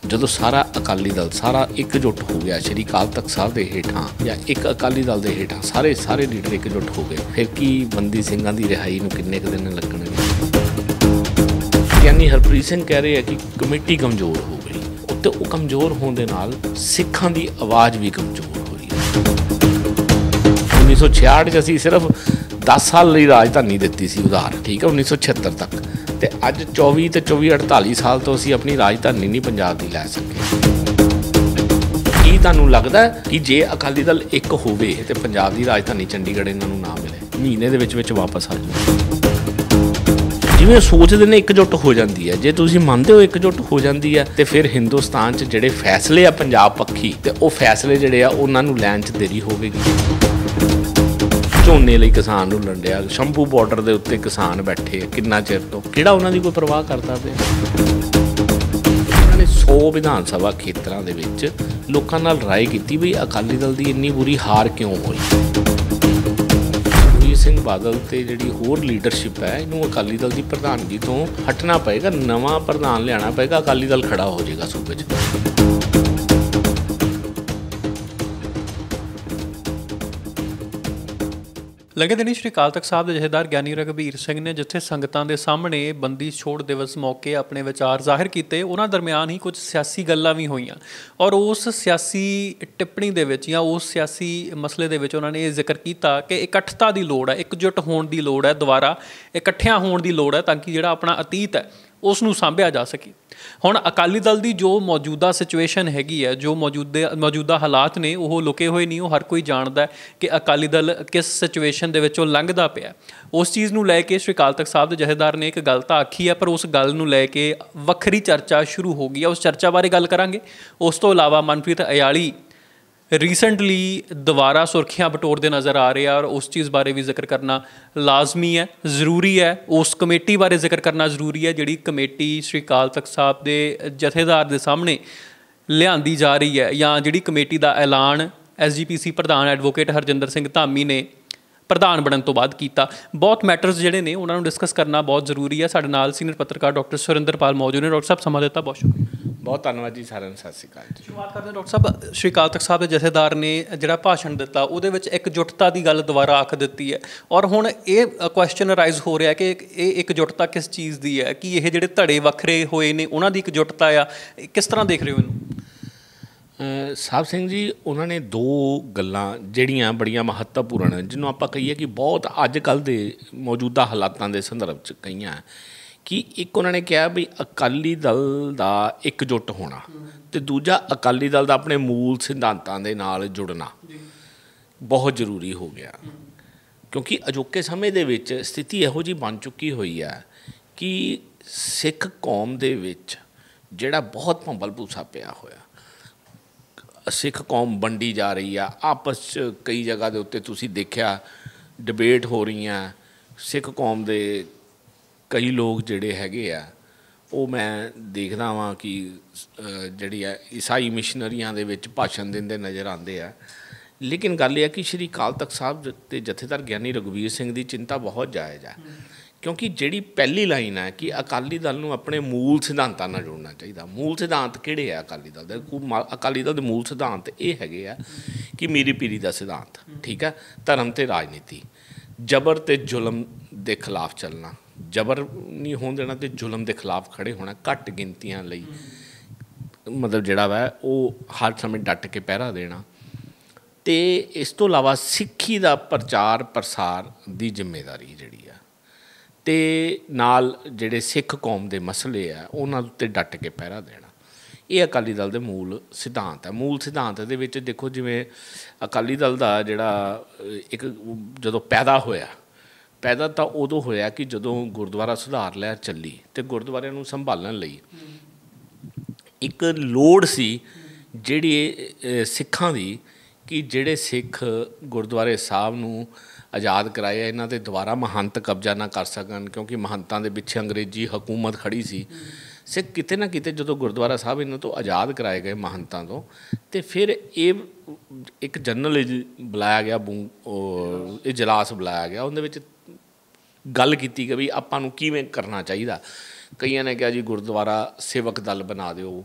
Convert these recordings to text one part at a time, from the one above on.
ਜਦੋਂ ਸਾਰਾ ਅਕਾਲੀ ਦਲ ਸਾਰਾ एकजुट हो गया श्री अकाल तख्त साहब के हेठां या एक अकाली दल के हेठां सारे लीडर एकजुट हो गए, फिर की बंदी ਸਿੰਘਾਂ ਦੀ रिहाई ਨੂੰ किन्ने ਕੁ दिन लगने। यानी हरप्रीत सिंह कह रहे हैं कि कमेटी कमज़ोर हो गई, तो वो कमज़ोर होने के नाल सिखां की आवाज़ भी कमज़ोर हो रही है। 1966 असीं सिर्फ 10 साल ਲਈ राजधानी ਦਿੱਤੀ ਸੀ उधार, ठीक है, 1976 तक, तो अज 24 तो 48 साल तो असीं अपनी राजधानी नहीं पंजाब की लै सके। की तुहानूं लगदा कि जे अकाली दल एक होवे ते पंजाब की राजधानी चंडीगढ़ इन्हां नूं ना मिले, महीने दे विच वापस आ जाए। जिवें सोचते ने एकजुट हो जाती है, जे तुसीं मनदे हो एकजुट हो जाती है, तो फिर हिंदुस्तान च जिहड़े फैसले आ पंजाब पक्षी, तो वो फैसले जिहड़े आ उन्हां नूं लैण च देरी होवेगी। झोने ਲਈ किसान ਨੂੰ ਲੰਡਿਆ, ਸ਼ੰਭੂ ਬਾਰਡਰ ਦੇ ਉੱਤੇ किसान बैठे किन्ना चिर तो, ਕਿਹੜਾ ਉਹਨਾਂ ਦੀ ਕੋਈ परवाह करता ਪਿਆ। ਉਹਨਾਂ ਨੇ 100 ਵਿਧਾਨ ਸਭਾ ਖੇਤਰਾਂ ਦੇ ਵਿੱਚ ਲੋਕਾਂ ਨਾਲ ਰਾਏ ਕੀਤੀ ਵੀ ਅਕਾਲੀ ਦਲ ਦੀ ਇੰਨੀ ਬੁਰੀ ਹਾਰ ਕਿਉਂ ਹੋਈ। ਸੁਖਬੀਰ ਸਿੰਘ ਬਾਦਲ ਤੇ ਜਿਹੜੀ ਹੋਰ ਲੀਡਰਸ਼ਿਪ ਹੈ, ਇਹਨੂੰ ਅਕਾਲੀ ਦਲ ਦੀ ਪ੍ਰਧਾਨਗੀ ਤੋਂ ਹਟਣਾ ਪਏਗਾ, ਨਵਾਂ ਪ੍ਰਧਾਨ ਲਿਆਉਣਾ ਪਏਗਾ, ਅਕਾਲੀ ਦਲ ਖੜਾ ਹੋ ਜਾਏਗਾ ਸੂਬੇ 'ਚ। ਲੰਘੇ ਦਿਨੀ ਸ਼੍ਰੀ ਅਕਾਲ ਤਖ਼ਤ ਸਾਹਿਬ ਦੇ ਜਥੇਦਾਰ ਗਿਆਨੀ ਰਘਬੀਰ ਸਿੰਘ ਨੇ ਜਿੱਥੇ ਸੰਗਤਾਂ ਦੇ ਸਾਹਮਣੇ ਬੰਦੀ ਛੋੜ ਦਿਵਸ ਮੌਕੇ ਆਪਣੇ ਵਿਚਾਰ ਜ਼ਾਹਿਰ ਕੀਤੇ, ਉਹਨਾਂ ਦਰਮਿਆਨ ਹੀ ਕੁਝ ਸਿਆਸੀ ਗੱਲਾਂ ਵੀ ਹੋਈਆਂ ਔਰ ਉਸ ਸਿਆਸੀ ਟਿੱਪਣੀ ਦੇ ਵਿੱਚ ਜਾਂ ਉਸ ਸਿਆਸੀ ਮਸਲੇ ਦੇ ਵਿੱਚ ਉਹਨਾਂ ਨੇ ਇਹ ਜ਼ਿਕਰ ਕੀਤਾ ਕਿ ਇਕੱਠਤਾ ਦੀ ਲੋੜ ਹੈ, ਇਕਜੁੱਟ ਹੋਣ ਦੀ ਲੋੜ ਹੈ, ਦੁਬਾਰਾ ਇਕੱਠਿਆਂ ਹੋਣ ਦੀ ਲੋੜ ਹੈ ਤਾਂ ਕਿ ਜਿਹੜਾ ਆਪਣਾ ਅਤੀਤ ਹੈ ਉਸ ਨੂੰ ਸਾਂਭਿਆ ਜਾ ਸਕੇ। ਹੁਣ ਅਕਾਲੀ ਦਲ ਦੀ ਜੋ ਮੌਜੂਦਾ ਸਿਚੁਏਸ਼ਨ ਹੈਗੀ ਹੈ, ਜੋ ਮੌਜੂਦਾ ਹਾਲਾਤ ਨੇ, ਉਹ ਲੁਕੇ ਹੋਏ ਨਹੀਂ, ਉਹ ਹਰ ਕੋਈ ਜਾਣਦਾ ਕਿ ਅਕਾਲੀ ਦਲ ਕਿਸ ਸਿਚੁਏਸ਼ਨ ਦੇ ਵਿੱਚੋਂ ਲੰਘਦਾ ਪਿਆ। ਉਸ ਚੀਜ਼ ਨੂੰ ਲੈ ਕੇ ਸ਼੍ਰੀ ਅਕਾਲ ਤਖ਼ਤ ਸਾਹਿਬ ਦੇ ਜਥੇਦਾਰ ਨੇ ਇੱਕ ਗੱਲ ਤਾਂ ਆਖੀ ਹੈ, ਪਰ ਉਸ ਗੱਲ ਨੂੰ ਲੈ ਕੇ ਵੱਖਰੀ ਚਰਚਾ ਸ਼ੁਰੂ ਹੋ ਗਈ ਹੈ। ਉਸ ਚਰਚਾ ਬਾਰੇ ਗੱਲ ਕਰਾਂਗੇ। ਉਸ ਤੋਂ ਇਲਾਵਾ ਮਨਪ੍ਰੀਤ ਅਯਾਲੀ ਰੀਸੈਂਟਲੀ ਦੁਬਾਰਾ ਸੁਰਖੀਆਂ ਬਟੋਰਦੇ ਨਜ਼ਰ ਆ ਰਹੇ ਆ ਔਰ ਉਸ ਚੀਜ਼ ਬਾਰੇ ਵੀ ਜ਼ਿਕਰ ਕਰਨਾ ਲਾਜ਼ਮੀ ਹੈ, ਜ਼ਰੂਰੀ ਹੈ। ਉਸ ਕਮੇਟੀ ਬਾਰੇ ਜ਼ਿਕਰ ਕਰਨਾ ਜ਼ਰੂਰੀ ਹੈ ਜਿਹੜੀ ਕਮੇਟੀ ਸ਼੍ਰੀ ਅਕਾਲ ਤਖ਼ਤ ਸਾਹਿਬ ਦੇ ਜਥੇਦਾਰ ਦੇ ਸਾਹਮਣੇ ਲਿਆਂਦੀ ਜਾ ਰਹੀ ਹੈ, ਜਾਂ ਜਿਹੜੀ ਕਮੇਟੀ ਦਾ ਐਲਾਨ SGPC ਪ੍ਰਧਾਨ ਐਡਵੋਕੇਟ ਹਰਜਿੰਦਰ ਸਿੰਘ ਧਾਮੀ ਨੇ ਪ੍ਰਧਾਨ ਬਣਨ ਤੋਂ ਬਾਅਦ ਕੀਤਾ। ਬਹੁਤ ਮੈਟਰਸ ਜਿਹੜੇ ਨੇ ਉਹਨਾਂ ਨੂੰ ਡਿਸਕਸ ਕਰਨਾ ਬਹੁਤ ਜ਼ਰੂਰੀ ਹੈ। ਸਾਡੇ ਨਾਲ ਸੀਨੀਅਰ ਪੱਤਰਕਾਰ ਡਾਕਟਰ ਸੁਰਿੰਦਰਪਾਲ ਮੌਜੂਦ ਨੇ। ਡਾਕਟਰ ਸਾਹਿਬ ਸਮਾਂ ਦਿੱਤਾ, ਬਹੁਤ ਸ਼ੁਕਰੀਆ। ਬਹੁਤ ਧੰਨਵਾਦ ਜੀ, ਸਾਰਿਆਂ ਨੂੰ ਸਤਿ ਸ਼੍ਰੀ ਅਕਾਲ ਜੀ। ਸ਼ੁਰੂਆਤ ਕਰਦੇ ਹਾਂ ਡਾਕਟਰ ਸਾਹਿਬ, ਸ਼੍ਰੀ ਅਕਾਲ ਤਖ਼ਤ ਸਾਹਿਬ ਦੇ ਜਥੇਦਾਰ ਨੇ ਜਿਹੜਾ ਭਾਸ਼ਣ ਦਿੱਤਾ ਉਹਦੇ ਵਿੱਚ ਇਕਜੁੱਟਤਾ ਦੀ ਗੱਲ ਦੁਬਾਰਾ ਆਖ ਦਿੱਤੀ ਹੈ ਔਰ ਹੁਣ ਇਹ ਕੁਐਸਚਨ ਅਰਾਈਜ਼ ਹੋ ਰਿਹਾ ਕਿ ਇਹ ਇਕਜੁੱਟਤਾ ਕਿਸ ਚੀਜ਼ ਦੀ ਹੈ, ਕਿ ਇਹ ਜਿਹੜੇ ਧੜੇ ਵੱਖਰੇ ਹੋਏ ਨੇ ਉਹਨਾਂ ਦੀ ਇਕਜੁੱਟਤਾ ਆ, ਕਿਸ ਤਰ੍ਹਾਂ ਦੇਖ ਰਹੇ ਹੋ ਇਹਨੂੰ? ਸਾਹਿਬ ਸਿੰਘ ਜੀ, ਉਹਨਾਂ ਨੇ ਦੋ ਗੱਲਾਂ ਜਿਹੜੀਆਂ ਬੜੀਆਂ ਮਹੱਤਵਪੂਰਨ, ਜਿਹਨੂੰ ਆਪਾਂ ਕਹੀਏ ਕਿ ਬਹੁਤ ਅੱਜ ਕੱਲ੍ਹ ਦੇ ਮੌਜੂਦਾ ਹਾਲਾਤਾਂ ਦੇ ਸੰਦਰਭ 'ਚ ਕਹੀਆਂ, ਕਿ ਇੱਕ ਉਹਨਾਂ ਨੇ ਕਿਹਾ ਵੀ ਅਕਾਲੀ ਦਲ ਦਾ ਇਕਜੁੱਟ ਹੋਣਾ, ਅਤੇ ਦੂਜਾ ਅਕਾਲੀ ਦਲ ਦਾ ਆਪਣੇ ਮੂਲ ਸਿਧਾਂਤਾਂ ਦੇ ਨਾਲ ਜੁੜਨਾ ਬਹੁਤ ਜ਼ਰੂਰੀ ਹੋ ਗਿਆ। ਕਿਉਂਕਿ ਅਜੋਕੇ ਸਮੇਂ ਦੇ ਵਿੱਚ ਸਥਿਤੀ ਇਹੋ ਜਿਹੀ ਬਣ ਚੁੱਕੀ ਹੋਈ ਹੈ ਕਿ ਸਿੱਖ ਕੌਮ ਦੇ ਵਿੱਚ ਜਿਹੜਾ ਬਹੁਤ ਭੰਬਲ ਭੂਸਾ ਪਿਆ ਹੋਇਆ, ਸਿੱਖ ਕੌਮ ਵੰਡੀ ਜਾ ਰਹੀ ਆ ਆਪਸ 'ਚ। ਕਈ ਜਗ੍ਹਾ ਦੇ ਉੱਤੇ ਤੁਸੀਂ ਦੇਖਿਆ ਡਿਬੇਟ ਹੋ ਰਹੀਆਂ, ਸਿੱਖ ਕੌਮ ਦੇ ਕਈ ਲੋਕ ਜਿਹੜੇ ਹੈਗੇ ਆ, ਉਹ ਮੈਂ ਦੇਖਦਾ ਵਾਂ ਕਿ ਜਿਹੜੀ ਆ ਈਸਾਈ ਮਿਸ਼ਨਰੀਆਂ ਦੇ ਵਿੱਚ ਭਾਸ਼ਣ ਦਿੰਦੇ ਨਜ਼ਰ ਆਉਂਦੇ ਆ। ਲੇਕਿਨ ਗੱਲ ਇਹ ਹੈ ਕਿ ਸ਼੍ਰੀ ਅਕਾਲ ਤਖ਼ਤ ਸਾਹਿਬ ਦੇ ਜਥੇਦਾਰ ਗਿਆਨੀ ਰਘਬੀਰ ਸਿੰਘ ਦੀ ਚਿੰਤਾ ਬਹੁਤ ਜਾਇਜ਼ ਹੈ, ਕਿਉਂਕਿ ਜਿਹੜੀ ਪਹਿਲੀ ਲਾਈਨ ਹੈ ਕਿ ਅਕਾਲੀ ਦਲ ਨੂੰ ਆਪਣੇ ਮੂਲ ਸਿਧਾਂਤਾਂ ਨਾਲ ਜੁੜਨਾ ਚਾਹੀਦਾ। ਮੂਲ ਸਿਧਾਂਤ ਕਿਹੜੇ ਆ ਅਕਾਲੀ ਦਲ ਦੇ? ਅਕਾਲੀ ਦਲ ਦੇ ਮੂਲ ਸਿਧਾਂਤ ਇਹ ਹੈਗੇ ਆ ਕਿ ਮੀਰੀ ਪੀਰੀ ਦਾ ਸਿਧਾਂਤ, ਠੀਕ ਹੈ, ਧਰਮ ਅਤੇ ਰਾਜਨੀਤੀ, ਜਬਰ ਅਤੇ ਜ਼ੁਲਮ ਦੇ ਖਿਲਾਫ ਚੱਲਣਾ, ਜਬਰ ਨਹੀਂ ਹੋਣ ਦੇਣਾ ਅਤੇ ਜ਼ੁਲਮ ਦੇ ਖਿਲਾਫ ਖੜ੍ਹੇ ਹੋਣਾ, ਘੱਟ ਗਿਣਤੀਆਂ ਲਈ ਮਤਲਬ ਜਿਹੜਾ ਵਾ ਉਹ ਹਰ ਸਮੇਂ ਡਟ ਕੇ ਪਹਿਰਾ ਦੇਣਾ, ਅਤੇ ਇਸ ਤੋਂ ਇਲਾਵਾ ਸਿੱਖੀ ਦਾ ਪ੍ਰਚਾਰ ਪ੍ਰਸਾਰ ਦੀ ਜ਼ਿੰਮੇਵਾਰੀ ਜਿਹੜੀ ਆ, ਅਤੇ ਨਾਲ ਜਿਹੜੇ ਸਿੱਖ ਕੌਮ ਦੇ ਮਸਲੇ ਆ ਉਹਨਾਂ ਉੱਤੇ ਡਟ ਕੇ ਪਹਿਰਾ ਦੇਣਾ, ਇਹ ਅਕਾਲੀ ਦਲ ਦੇ ਮੂਲ ਸਿਧਾਂਤ ਹੈ। ਮੂਲ ਸਿਧਾਂਤ ਦੇ ਵਿੱਚ ਦੇਖੋ, ਜਿਵੇਂ ਅਕਾਲੀ ਦਲ ਦਾ ਜਿਹੜਾ ਇੱਕ ਜਦੋਂ ਪੈਦਾ ਤਾਂ ਉਦੋਂ ਹੋਇਆ ਕਿ ਜਦੋਂ ਗੁਰਦੁਆਰਾ ਸੁਧਾਰ ਲਹਿਰ ਚੱਲੀ ਅਤੇ ਗੁਰਦੁਆਰਿਆਂ ਨੂੰ ਸੰਭਾਲਣ ਲਈ ਇੱਕ ਲੋੜ ਸੀ ਜਿਹੜੀ ਸਿੱਖਾਂ ਦੀ, ਕਿ ਜਿਹੜੇ ਸਿੱਖ ਗੁਰਦੁਆਰੇ ਸਾਹਿਬ ਨੂੰ ਆਜ਼ਾਦ ਕਰਾਏ, ਇਹਨਾਂ 'ਤੇ ਦੁਬਾਰਾ ਮਹੰਤ ਕਬਜ਼ਾ ਨਾ ਕਰ ਸਕਣ, ਕਿਉਂਕਿ ਮਹੰਤਾਂ ਦੇ ਪਿੱਛੇ ਅੰਗਰੇਜ਼ੀ ਹਕੂਮਤ ਖੜ੍ਹੀ ਸੀ। ਸਿੱਖ ਕਿਤੇ ਨਾ ਕਿਤੇ ਜਦੋਂ ਗੁਰਦੁਆਰਾ ਸਾਹਿਬ ਇਹਨਾਂ ਤੋਂ ਆਜ਼ਾਦ ਕਰਾਏ ਗਏ ਮਹੰਤਾਂ ਤੋਂ, ਅਤੇ ਫਿਰ ਇਹ ਇੱਕ ਜਨਰਲ ਬੁਲਾਇਆ ਗਿਆ, ਇਜਲਾਸ ਬੁਲਾਇਆ ਗਿਆ, ਉਹਦੇ ਵਿੱਚ ਗੱਲ ਕੀਤੀ ਕਿ ਵੀ ਆਪਾਂ ਨੂੰ ਕਿਵੇਂ ਕਰਨਾ ਚਾਹੀਦਾ। ਕਈਆਂ ਨੇ ਕਿਹਾ ਜੀ ਗੁਰਦੁਆਰਾ ਸੇਵਕ ਦਲ ਬਣਾ ਦਿਓ,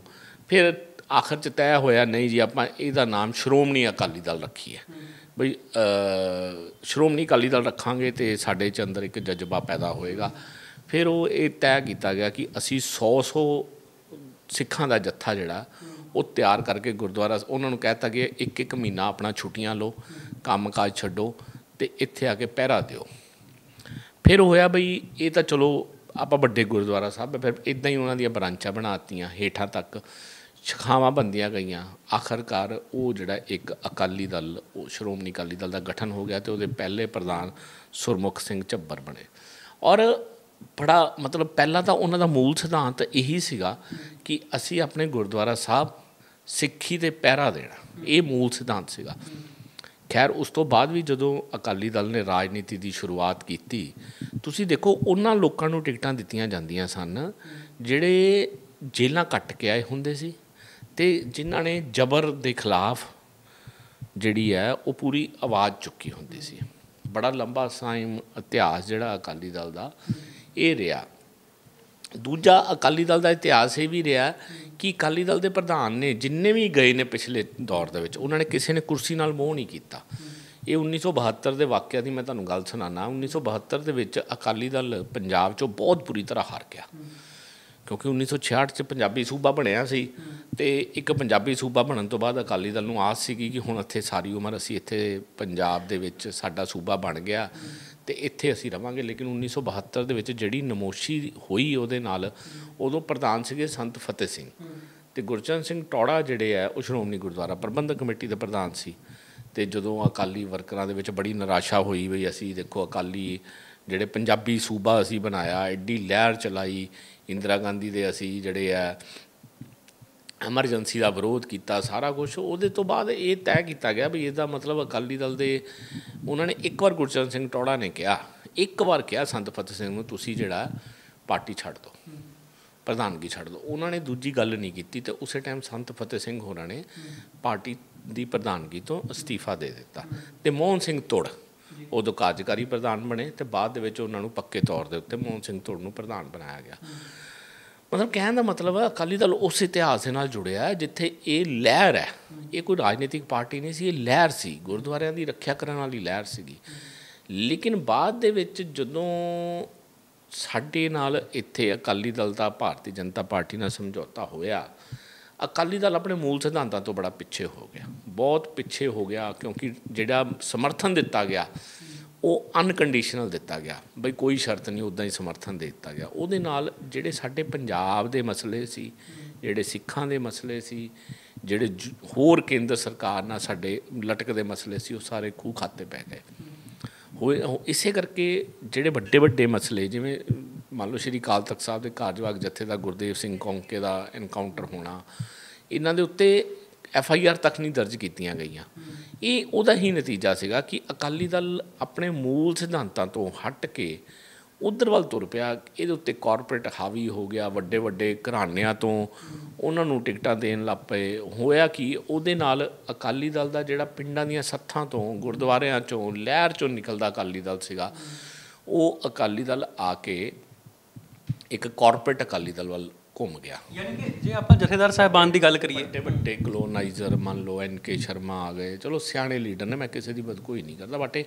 ਫਿਰ ਆਖਰ 'ਚ ਤੈਅ ਹੋਇਆ ਨਹੀਂ ਜੀ ਆਪਾਂ ਇਹਦਾ ਨਾਮ ਸ਼੍ਰੋਮਣੀ ਅਕਾਲੀ ਦਲ ਰੱਖੀਏ, ਬਈ ਸ਼੍ਰੋਮਣੀ ਅਕਾਲੀ ਦਲ ਰੱਖਾਂਗੇ ਅਤੇ ਸਾਡੇ 'ਚ ਅੰਦਰ ਇੱਕ ਜਜ਼ਬਾ ਪੈਦਾ ਹੋਏਗਾ। ਫਿਰ ਉਹ ਇਹ ਤੈਅ ਕੀਤਾ ਗਿਆ ਕਿ ਅਸੀਂ 100 ਸਿੱਖਾਂ ਦਾ ਜੱਥਾ ਜਿਹੜਾ ਉਹ ਤਿਆਰ ਕਰਕੇ ਗੁਰਦੁਆਰਾ ਉਹਨਾਂ ਨੂੰ ਕਹਿ ਦਿੱਤਾ ਕਿ ਇੱਕ ਮਹੀਨਾ ਆਪਣਾ ਛੁੱਟੀਆਂ ਲਓ, ਕੰਮ ਕਾਜ ਛੱਡੋ ਅਤੇ ਇੱਥੇ ਆ ਕੇ ਪਹਿਰਾ ਦਿਓ। ਫਿਰ ਹੋਇਆ ਬਈ ਇਹ ਤਾਂ ਚਲੋ ਆਪਾਂ ਵੱਡੇ ਗੁਰਦੁਆਰਾ ਸਾਹਿਬ, ਫਿਰ ਇੱਦਾਂ ਹੀ ਉਹਨਾਂ ਦੀਆਂ ਬਰਾਂਚਾਂ ਬਣਾ ਦਿੱਤੀਆਂ, ਹੇਠਾਂ ਤੱਕ ਸ਼ਾਖਾਵਾਂ ਬਣਦੀਆਂ ਗਈਆਂ। ਆਖਰਕਾਰ ਉਹ ਜਿਹੜਾ ਇੱਕ ਅਕਾਲੀ ਦਲ, ਉਹ ਸ਼੍ਰੋਮਣੀ ਅਕਾਲੀ ਦਲ ਦਾ ਗਠਨ ਹੋ ਗਿਆ ਅਤੇ ਉਹਦੇ ਪਹਿਲੇ ਪ੍ਰਧਾਨ ਸੁਰਮੁਖ ਸਿੰਘ ਝੱਬਰ ਬਣੇ। ਔਰ ਬੜਾ ਮਤਲਬ ਪਹਿਲਾਂ ਤਾਂ ਉਹਨਾਂ ਦਾ ਮੂਲ ਸਿਧਾਂਤ ਇਹੀ ਸੀਗਾ ਕਿ ਅਸੀਂ ਆਪਣੇ ਗੁਰਦੁਆਰਾ ਸਾਹਿਬ ਸਿੱਖੀ 'ਤੇ ਪਹਿਰਾ ਦੇਣਾ, ਇਹ ਮੂਲ ਸਿਧਾਂਤ ਸੀਗਾ। ਖੈਰ ਉਸ ਤੋਂ ਬਾਅਦ ਵੀ ਜਦੋਂ ਅਕਾਲੀ ਦਲ ਨੇ ਰਾਜਨੀਤੀ ਦੀ ਸ਼ੁਰੂਆਤ ਕੀਤੀ, ਤੁਸੀਂ ਦੇਖੋ ਉਹਨਾਂ ਲੋਕਾਂ ਨੂੰ ਟਿਕਟਾਂ ਦਿੱਤੀਆਂ ਜਾਂਦੀਆਂ ਸਨ ਜਿਹੜੇ ਜੇਲ੍ਹਾਂ ਕੱਟ ਕੇ ਆਏ ਹੁੰਦੇ ਸੀ ਅਤੇ ਜਿਨ੍ਹਾਂ ਨੇ ਜ਼ਬਰ ਦੇ ਖਿਲਾਫ ਜਿਹੜੀ ਹੈ ਉਹ ਪੂਰੀ ਆਵਾਜ਼ ਚੁੱਕੀ ਹੁੰਦੀ ਸੀ। ਬੜਾ ਲੰਬਾ ਸਾਈਮ ਇਤਿਹਾਸ ਜਿਹੜਾ ਅਕਾਲੀ ਦਲ ਦਾ ਇਹ ਰਿਹਾ। ਦੂਜਾ ਅਕਾਲੀ ਦਲ ਦਾ ਇਤਿਹਾਸ ਇਹ ਵੀ ਰਿਹਾ ਕਿ ਅਕਾਲੀ ਦਲ ਦੇ ਪ੍ਰਧਾਨ ਨੇ ਜਿੰਨੇ ਵੀ ਗਏ ਨੇ ਪਿਛਲੇ ਦੌਰ ਦੇ ਵਿੱਚ, ਉਹਨਾਂ ਨੇ ਕਿਸੇ ਨੇ ਕੁਰਸੀ ਨਾਲ ਮੋਹ ਨਹੀਂ ਕੀਤਾ। ਇਹ 1972 ਦੇ ਵਾਕਿਆ ਦੀ ਮੈਂ ਤੁਹਾਨੂੰ ਗੱਲ ਸੁਣਾਉਣਾ। 1972 ਦੇ ਵਿੱਚ ਅਕਾਲੀ ਦਲ ਪੰਜਾਬ 'ਚੋਂ ਬਹੁਤ ਬੁਰੀ ਤਰ੍ਹਾਂ ਹਾਰ ਗਿਆ, ਕਿਉਂਕਿ 1966 'ਚ ਪੰਜਾਬੀ ਸੂਬਾ ਬਣਿਆ ਸੀ ਅਤੇ ਇੱਕ ਪੰਜਾਬੀ ਸੂਬਾ ਬਣਨ ਤੋਂ ਬਾਅਦ ਅਕਾਲੀ ਦਲ ਨੂੰ ਆਸ ਸੀਗੀ ਕਿ ਹੁਣ ਇੱਥੇ ਸਾਰੀ ਉਮਰ ਅਸੀਂ ਇੱਥੇ ਪੰਜਾਬ ਦੇ ਵਿੱਚ ਸਾਡਾ ਸੂਬਾ ਬਣ ਗਿਆ ਅਤੇ ਇੱਥੇ ਅਸੀਂ ਰਵਾਂਗੇ। ਲੇਕਿਨ 1972 ਦੇ ਵਿੱਚ ਜਿਹੜੀ ਨਮੋਸ਼ੀ ਹੋਈ ਉਹਦੇ ਨਾਲ, ਉਦੋਂ ਪ੍ਰਧਾਨ ਸੀਗੇ ਸੰਤ ਫਤਿਹ ਸਿੰਘ ਅਤੇ ਗੁਰਚਰਨ ਸਿੰਘ ਟੌੜਾ ਜਿਹੜੇ ਹੈ ਉਹ ਸ਼੍ਰੋਮਣੀ ਗੁਰਦੁਆਰਾ ਪ੍ਰਬੰਧਕ ਕਮੇਟੀ ਦੇ ਪ੍ਰਧਾਨ ਸੀ। ਅਤੇ ਜਦੋਂ ਅਕਾਲੀ ਵਰਕਰਾਂ ਦੇ ਵਿੱਚ ਬੜੀ ਨਿਰਾਸ਼ਾ ਹੋਈ ਬਈ ਅਸੀਂ ਦੇਖੋ ਅਕਾਲੀ ਜਿਹੜੇ ਪੰਜਾਬੀ ਸੂਬਾ ਅਸੀਂ ਬਣਾਇਆ, ਐਡੀ ਲਹਿਰ ਚਲਾਈ ਇੰਦਰਾ ਗਾਂਧੀ ਦੇ, ਅਸੀਂ ਜਿਹੜੇ ਆ ਐਮਰਜੈਂਸੀ ਦਾ ਵਿਰੋਧ ਕੀਤਾ, ਸਾਰਾ ਕੁਛ। ਉਹਦੇ ਤੋਂ ਬਾਅਦ ਇਹ ਤੈਅ ਕੀਤਾ ਗਿਆ ਵੀ ਇਹਦਾ ਮਤਲਬ ਅਕਾਲੀ ਦਲ ਦੇ, ਉਹਨਾਂ ਨੇ ਇੱਕ ਵਾਰ ਗੁਰਚਰਨ ਸਿੰਘ ਟੌੜਾ ਨੇ ਕਿਹਾ, ਇੱਕ ਵਾਰ ਕਿਹਾ ਸੰਤ ਫਤਿਹ ਸਿੰਘ ਨੂੰ ਤੁਸੀਂ ਜਿਹੜਾ ਪਾਰਟੀ ਛੱਡ ਦਿਓ, ਪ੍ਰਧਾਨਗੀ ਛੱਡ ਦਿਓ। ਉਹਨਾਂ ਨੇ ਦੂਜੀ ਗੱਲ ਨਹੀਂ ਕੀਤੀ ਅਤੇ ਉਸੇ ਟਾਈਮ ਸੰਤ ਫਤਿਹ ਸਿੰਘ ਹੋਰਾਂ ਨੇ ਪਾਰਟੀ ਦੀ ਪ੍ਰਧਾਨਗੀ ਤੋਂ ਅਸਤੀਫਾ ਦੇ ਦਿੱਤਾ ਅਤੇ ਮੋਹਨ ਸਿੰਘ ਤੁੜ ਉਦੋਂ ਕਾਰਜਕਾਰੀ ਪ੍ਰਧਾਨ ਬਣੇ ਅਤੇ ਬਾਅਦ ਦੇ ਵਿੱਚ ਉਹਨਾਂ ਨੂੰ ਪੱਕੇ ਤੌਰ ਦੇ ਉੱਤੇ ਮੋਹਨ ਸਿੰਘ ਤੁੜ ਨੂੰ ਪ੍ਰਧਾਨ ਬਣਾਇਆ ਗਿਆ। ਮਤਲਬ ਕਹਿਣ ਦਾ ਮਤਲਬ ਹੈ ਅਕਾਲੀ ਦਲ ਉਸ ਇਤਿਹਾਸ ਦੇ ਨਾਲ ਜੁੜਿਆ ਜਿੱਥੇ ਇਹ ਲਹਿਰ ਹੈ, ਇਹ ਕੋਈ ਰਾਜਨੀਤਿਕ ਪਾਰਟੀ ਨਹੀਂ ਸੀ, ਇਹ ਲਹਿਰ ਸੀ, ਗੁਰਦੁਆਰਿਆਂ ਦੀ ਰੱਖਿਆ ਕਰਨ ਵਾਲੀ ਲਹਿਰ ਸੀਗੀ। ਲੇਕਿਨ ਬਾਅਦ ਦੇ ਵਿੱਚ ਜਦੋਂ ਸਾਡੇ ਨਾਲ ਇੱਥੇ ਅਕਾਲੀ ਦਲ ਦਾ ਭਾਰਤੀ ਜਨਤਾ ਪਾਰਟੀ ਨਾਲ ਸਮਝੌਤਾ ਹੋਇਆ, ਅਕਾਲੀ ਦਲ ਆਪਣੇ ਮੂਲ ਸਿਧਾਂਤਾਂ ਤੋਂ ਬੜਾ ਪਿੱਛੇ ਹੋ ਗਿਆ, ਬਹੁਤ ਪਿੱਛੇ ਹੋ ਗਿਆ, ਕਿਉਂਕਿ ਜਿਹੜਾ ਸਮਰਥਨ ਦਿੱਤਾ ਗਿਆ ਉਹ ਅਨਕੰਡੀਸ਼ਨਲ ਦਿੱਤਾ ਗਿਆ, ਬਈ ਕੋਈ ਸ਼ਰਤ ਨਹੀਂ, ਉੱਦਾਂ ਹੀ ਸਮਰਥਨ ਦੇ ਦਿੱਤਾ ਗਿਆ। ਉਹਦੇ ਨਾਲ ਜਿਹੜੇ ਸਾਡੇ ਪੰਜਾਬ ਦੇ ਮਸਲੇ ਸੀ, ਜਿਹੜੇ ਸਿੱਖਾਂ ਦੇ ਮਸਲੇ ਸੀ, ਜਿਹੜੇ ਹੋਰ ਕੇਂਦਰ ਸਰਕਾਰ ਨਾਲ ਸਾਡੇ ਲਟਕਦੇ ਮਸਲੇ ਸੀ, ਉਹ ਸਾਰੇ ਖੂਹ ਖਾਤੇ ਪੈ ਗਏ ਹੋਏ। ਇਸੇ ਕਰਕੇ ਜਿਹੜੇ ਵੱਡੇ ਵੱਡੇ ਮਸਲੇ, ਜਿਵੇਂ ਮੰਨ ਲਓ ਸ਼੍ਰੀ ਅਕਾਲ ਤਖਤ ਸਾਹਿਬ ਦੇ ਕਾਰਜਵਾਹਕ ਜਥੇ ਦਾ ਗੁਰਦੇਵ ਸਿੰਘ ਕੌਂਕੇ ਦਾ ਐਨਕਾਊਂਟਰ ਹੋਣਾ, ਇਹਨਾਂ ਦੇ ਉੱਤੇ FIR ਤੱਕ ਨਹੀਂ ਦਰਜ ਕੀਤੀਆਂ ਗਈਆਂ। ਇਹ ਉਹਦਾ ਹੀ ਨਤੀਜਾ ਸੀਗਾ ਕਿ ਅਕਾਲੀ ਦਲ ਆਪਣੇ ਮੂਲ ਸਿਧਾਂਤਾਂ ਤੋਂ ਹਟ ਕੇ ਉੱਧਰ ਵੱਲ ਤੁਰ ਪਿਆ। ਇਹਦੇ ਉੱਤੇ ਕਾਰਪੋਰੇਟ ਹਾਵੀ ਹੋ ਗਿਆ, ਵੱਡੇ ਵੱਡੇ ਘਰਾਣਿਆਂ ਤੋਂ ਉਹਨਾਂ ਨੂੰ ਟਿਕਟਾਂ ਦੇਣ ਲੱਗ ਪਏ। ਹੋਇਆ ਕਿ ਉਹਦੇ ਨਾਲ ਅਕਾਲੀ ਦਲ ਦਾ ਜਿਹੜਾ ਪਿੰਡਾਂ ਦੀਆਂ ਸੱਥਾਂ ਤੋਂ, ਗੁਰਦੁਆਰਿਆਂ 'ਚੋਂ, ਲਹਿਰ 'ਚੋਂ ਨਿਕਲਦਾ ਅਕਾਲੀ ਦਲ ਸੀਗਾ, ਉਹ ਅਕਾਲੀ ਦਲ ਆ ਕੇ ਇੱਕ ਕਾਰਪੋਰੇਟ ਅਕਾਲੀ ਦਲ ਵੱਲ ਘੁੰਮ ਗਿਆ। ਯਾਨੀ ਕਿ ਜੇ ਆਪਾਂ ਜਥੇਦਾਰ ਸਾਹਿਬਾਨ ਦੀ ਗੱਲ ਕਰੀਏ, ਵੱਡੇ ਵੱਡੇ ਕਲੋਨਾਈਜ਼ਰ ਮੰਨ ਲਓ NK ਸ਼ਰਮਾ ਆ ਗਏ, ਚਲੋ ਸਿਆਣੇ ਲੀਡਰ ਨੇ, ਮੈਂ ਕਿਸੇ ਦੀ ਬਦਕੋਈ ਨਹੀਂ ਕਰਦਾ, ਬਟ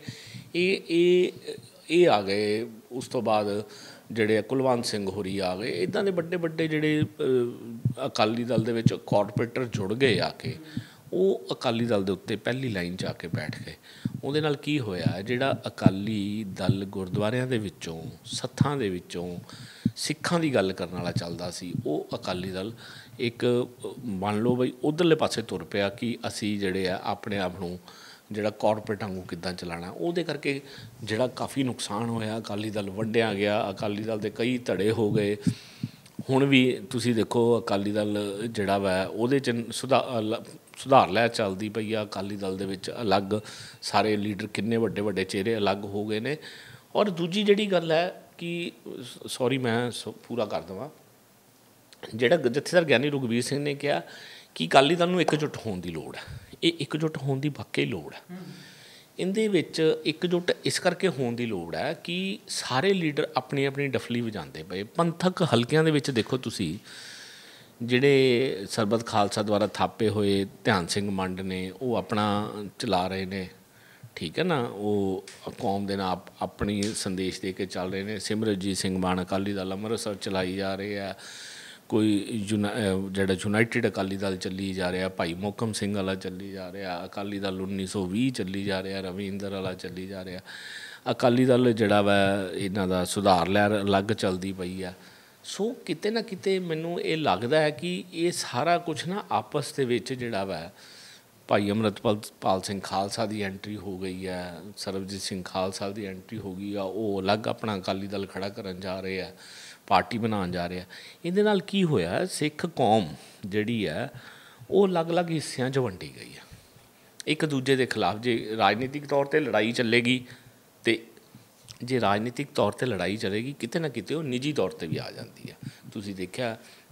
ਇਹ ਆ ਗਏ। ਉਸ ਤੋਂ ਬਾਅਦ ਜਿਹੜੇ ਕੁਲਵੰਤ ਸਿੰਘ ਹੋਰੀ ਆ ਗਏ, ਇੱਦਾਂ ਦੇ ਵੱਡੇ ਵੱਡੇ ਜਿਹੜੇ ਅਕਾਲੀ ਦਲ ਦੇ ਵਿੱਚ ਕਾਰਪੋਰੇਟਰ ਜੁੜ ਗਏ ਆ ਕੇ, ਉਹ ਅਕਾਲੀ ਦਲ ਦੇ ਉੱਤੇ ਪਹਿਲੀ ਲਾਈਨ 'ਚ ਆ ਕੇ ਬੈਠ ਗਏ। ਉਹਦੇ ਨਾਲ ਕੀ ਹੋਇਆ, ਜਿਹੜਾ ਅਕਾਲੀ ਦਲ ਗੁਰਦੁਆਰਿਆਂ ਦੇ ਵਿੱਚੋਂ, ਸੱਥਾਂ ਦੇ ਵਿੱਚੋਂ ਸਿੱਖਾਂ ਦੀ ਗੱਲ ਕਰਨ ਵਾਲਾ ਚੱਲਦਾ ਸੀ, ਉਹ ਅਕਾਲੀ ਦਲ ਇੱਕ ਮੰਨ ਲਓ ਬਈ ਉੱਧਰਲੇ ਪਾਸੇ ਤੁਰ ਪਿਆ ਕਿ ਅਸੀਂ ਜਿਹੜੇ ਆ ਆਪਣੇ ਆਪ ਨੂੰ ਜਿਹੜਾ ਕਾਰਪੋਰੇਟ ਵਾਂਗੂ ਕਿੱਦਾਂ ਚਲਾਉਣਾ। ਉਹਦੇ ਕਰਕੇ ਜਿਹੜਾ ਕਾਫੀ ਨੁਕਸਾਨ ਹੋਇਆ, ਅਕਾਲੀ ਦਲ ਵੰਡਿਆ ਗਿਆ, ਅਕਾਲੀ ਦਲ ਦੇ ਕਈ ਧੜੇ ਹੋ ਗਏ। ਹੁਣ ਵੀ ਤੁਸੀਂ ਦੇਖੋ ਅਕਾਲੀ ਦਲ ਜਿਹੜਾ ਵਾ ਉਹਦੇ 'ਚ ਸੁਧਾਰ ਲੈ ਚੱਲਦੀ ਪਈ ਆ। ਅਕਾਲੀ ਦਲ ਦੇ ਵਿੱਚ ਅਲੱਗ ਸਾਰੇ ਲੀਡਰ, ਕਿੰਨੇ ਵੱਡੇ ਵੱਡੇ ਚਿਹਰੇ ਅਲੱਗ ਹੋ ਗਏ ਨੇ। ਔਰ ਦੂਜੀ ਜਿਹੜੀ ਗੱਲ ਹੈ ਕਿ ਸੌਰੀ ਮੈਂ ਪੂਰਾ ਕਰ ਦੇਵਾਂ, ਜਿਹੜਾ ਜਥੇਦਾਰ ਗਿਆਨੀ ਰਘਬੀਰ ਸਿੰਘ ਨੇ ਕਿਹਾ ਕਿ ਅਕਾਲੀ ਦਲ ਨੂੰ ਇਕਜੁੱਟ ਹੋਣ ਦੀ ਲੋੜ ਹੈ, ਇਹ ਇਕਜੁੱਟ ਹੋਣ ਦੀ ਵਾਕਈ ਲੋੜ ਹੈ। ਇਹਦੇ ਵਿੱਚ ਇਕਜੁੱਟ ਇਸ ਕਰਕੇ ਹੋਣ ਦੀ ਲੋੜ ਹੈ ਕਿ ਸਾਰੇ ਲੀਡਰ ਆਪਣੀ ਆਪਣੀ ਡਫਲੀ ਵਜਾਉਂਦੇ ਪਏ। ਪੰਥਕ ਹਲਕਿਆਂ ਦੇ ਵਿੱਚ ਦੇਖੋ ਤੁਸੀਂ, ਜਿਹੜੇ ਸਰਬੱਤ ਖਾਲਸਾ ਦੁਆਰਾ ਥਾਪੇ ਹੋਏ ਧਿਆਨ ਸਿੰਘ ਮੰਡ ਨੇ ਉਹ ਆਪਣਾ ਚਲਾ ਰਹੇ ਨੇ, ਠੀਕ ਹੈ ਨਾ, ਉਹ ਕੌਮ ਦੇ ਨਾਲ ਆਪਣੀ ਸੰਦੇਸ਼ ਦੇ ਕੇ ਚੱਲ ਰਹੇ ਨੇ। ਸਿਮਰਜੀਤ ਸਿੰਘ ਮਾਨ ਅਕਾਲੀ ਦਲ ਅੰਮ੍ਰਿਤਸਰ ਚਲਾਈ ਜਾ ਰਹੇ ਆ, ਕੋਈ ਜਿਹੜਾ ਯੂਨਾਈਟਿਡ ਅਕਾਲੀ ਦਲ ਚੱਲੀ ਜਾ ਰਿਹਾ, ਭਾਈ ਮੋਹਕਮ ਸਿੰਘ ਵਾਲਾ ਚੱਲੀ ਜਾ ਰਿਹਾ, ਅਕਾਲੀ ਦਲ 1920 ਚੱਲੀ ਜਾ ਰਿਹਾ, ਰਵਿੰਦਰ ਵਾਲਾ ਚੱਲੀ ਜਾ ਰਿਹਾ, ਅਕਾਲੀ ਦਲ ਜਿਹੜਾ ਵਾ ਇਹਨਾਂ ਦਾ ਸੁਧਾਰ ਲਹਿਰ ਅਲੱਗ ਚੱਲਦੀ ਪਈ ਆ। ਸੋ ਕਿਤੇ ਨਾ ਕਿਤੇ ਮੈਨੂੰ ਇਹ ਲੱਗਦਾ ਹੈ ਕਿ ਇਹ ਸਾਰਾ ਕੁਛ ਨਾ ਆਪਸ ਦੇ ਵਿੱਚ ਜਿਹੜਾ ਵਾ ਭਾਈ ਅੰਮ੍ਰਿਤਪਾਲ ਸਿੰਘ ਖਾਲਸਾ ਦੀ ਐਂਟਰੀ ਹੋ ਗਈ ਹੈ, ਸਰਬਜੀਤ ਸਿੰਘ ਖਾਲਸਾ ਦੀ ਐਂਟਰੀ ਹੋ ਗਈ ਆ, ਉਹ ਅਲੱਗ ਆਪਣਾ ਅਕਾਲੀ ਦਲ ਖੜ੍ਹਾ ਕਰਨ ਜਾ ਰਹੇ ਆ, ਪਾਰਟੀ ਬਣਾਉਣ ਜਾ ਰਿਹਾ। ਇਹਦੇ ਨਾਲ ਕੀ ਹੋਇਆ, ਸਿੱਖ ਕੌਮ ਜਿਹੜੀ ਹੈ ਉਹ ਅਲੱਗ-ਅਲੱਗ ਹਿੱਸਿਆਂ 'ਚ ਵੰਡੀ ਗਈ ਆ ਇੱਕ ਦੂਜੇ ਦੇ ਖਿਲਾਫ। ਜੇ ਰਾਜਨੀਤਿਕ ਤੌਰ 'ਤੇ ਲੜਾਈ ਚੱਲੇਗੀ ਅਤੇ ਜੇ ਰਾਜਨੀਤਿਕ ਤੌਰ 'ਤੇ ਲੜਾਈ ਚੱਲੇਗੀ ਕਿਤੇ ਨਾ ਕਿਤੇ ਉਹ ਨਿੱਜੀ ਤੌਰ 'ਤੇ ਵੀ ਆ ਜਾਂਦੀ ਹੈ। ਤੁਸੀਂ ਦੇਖਿਆ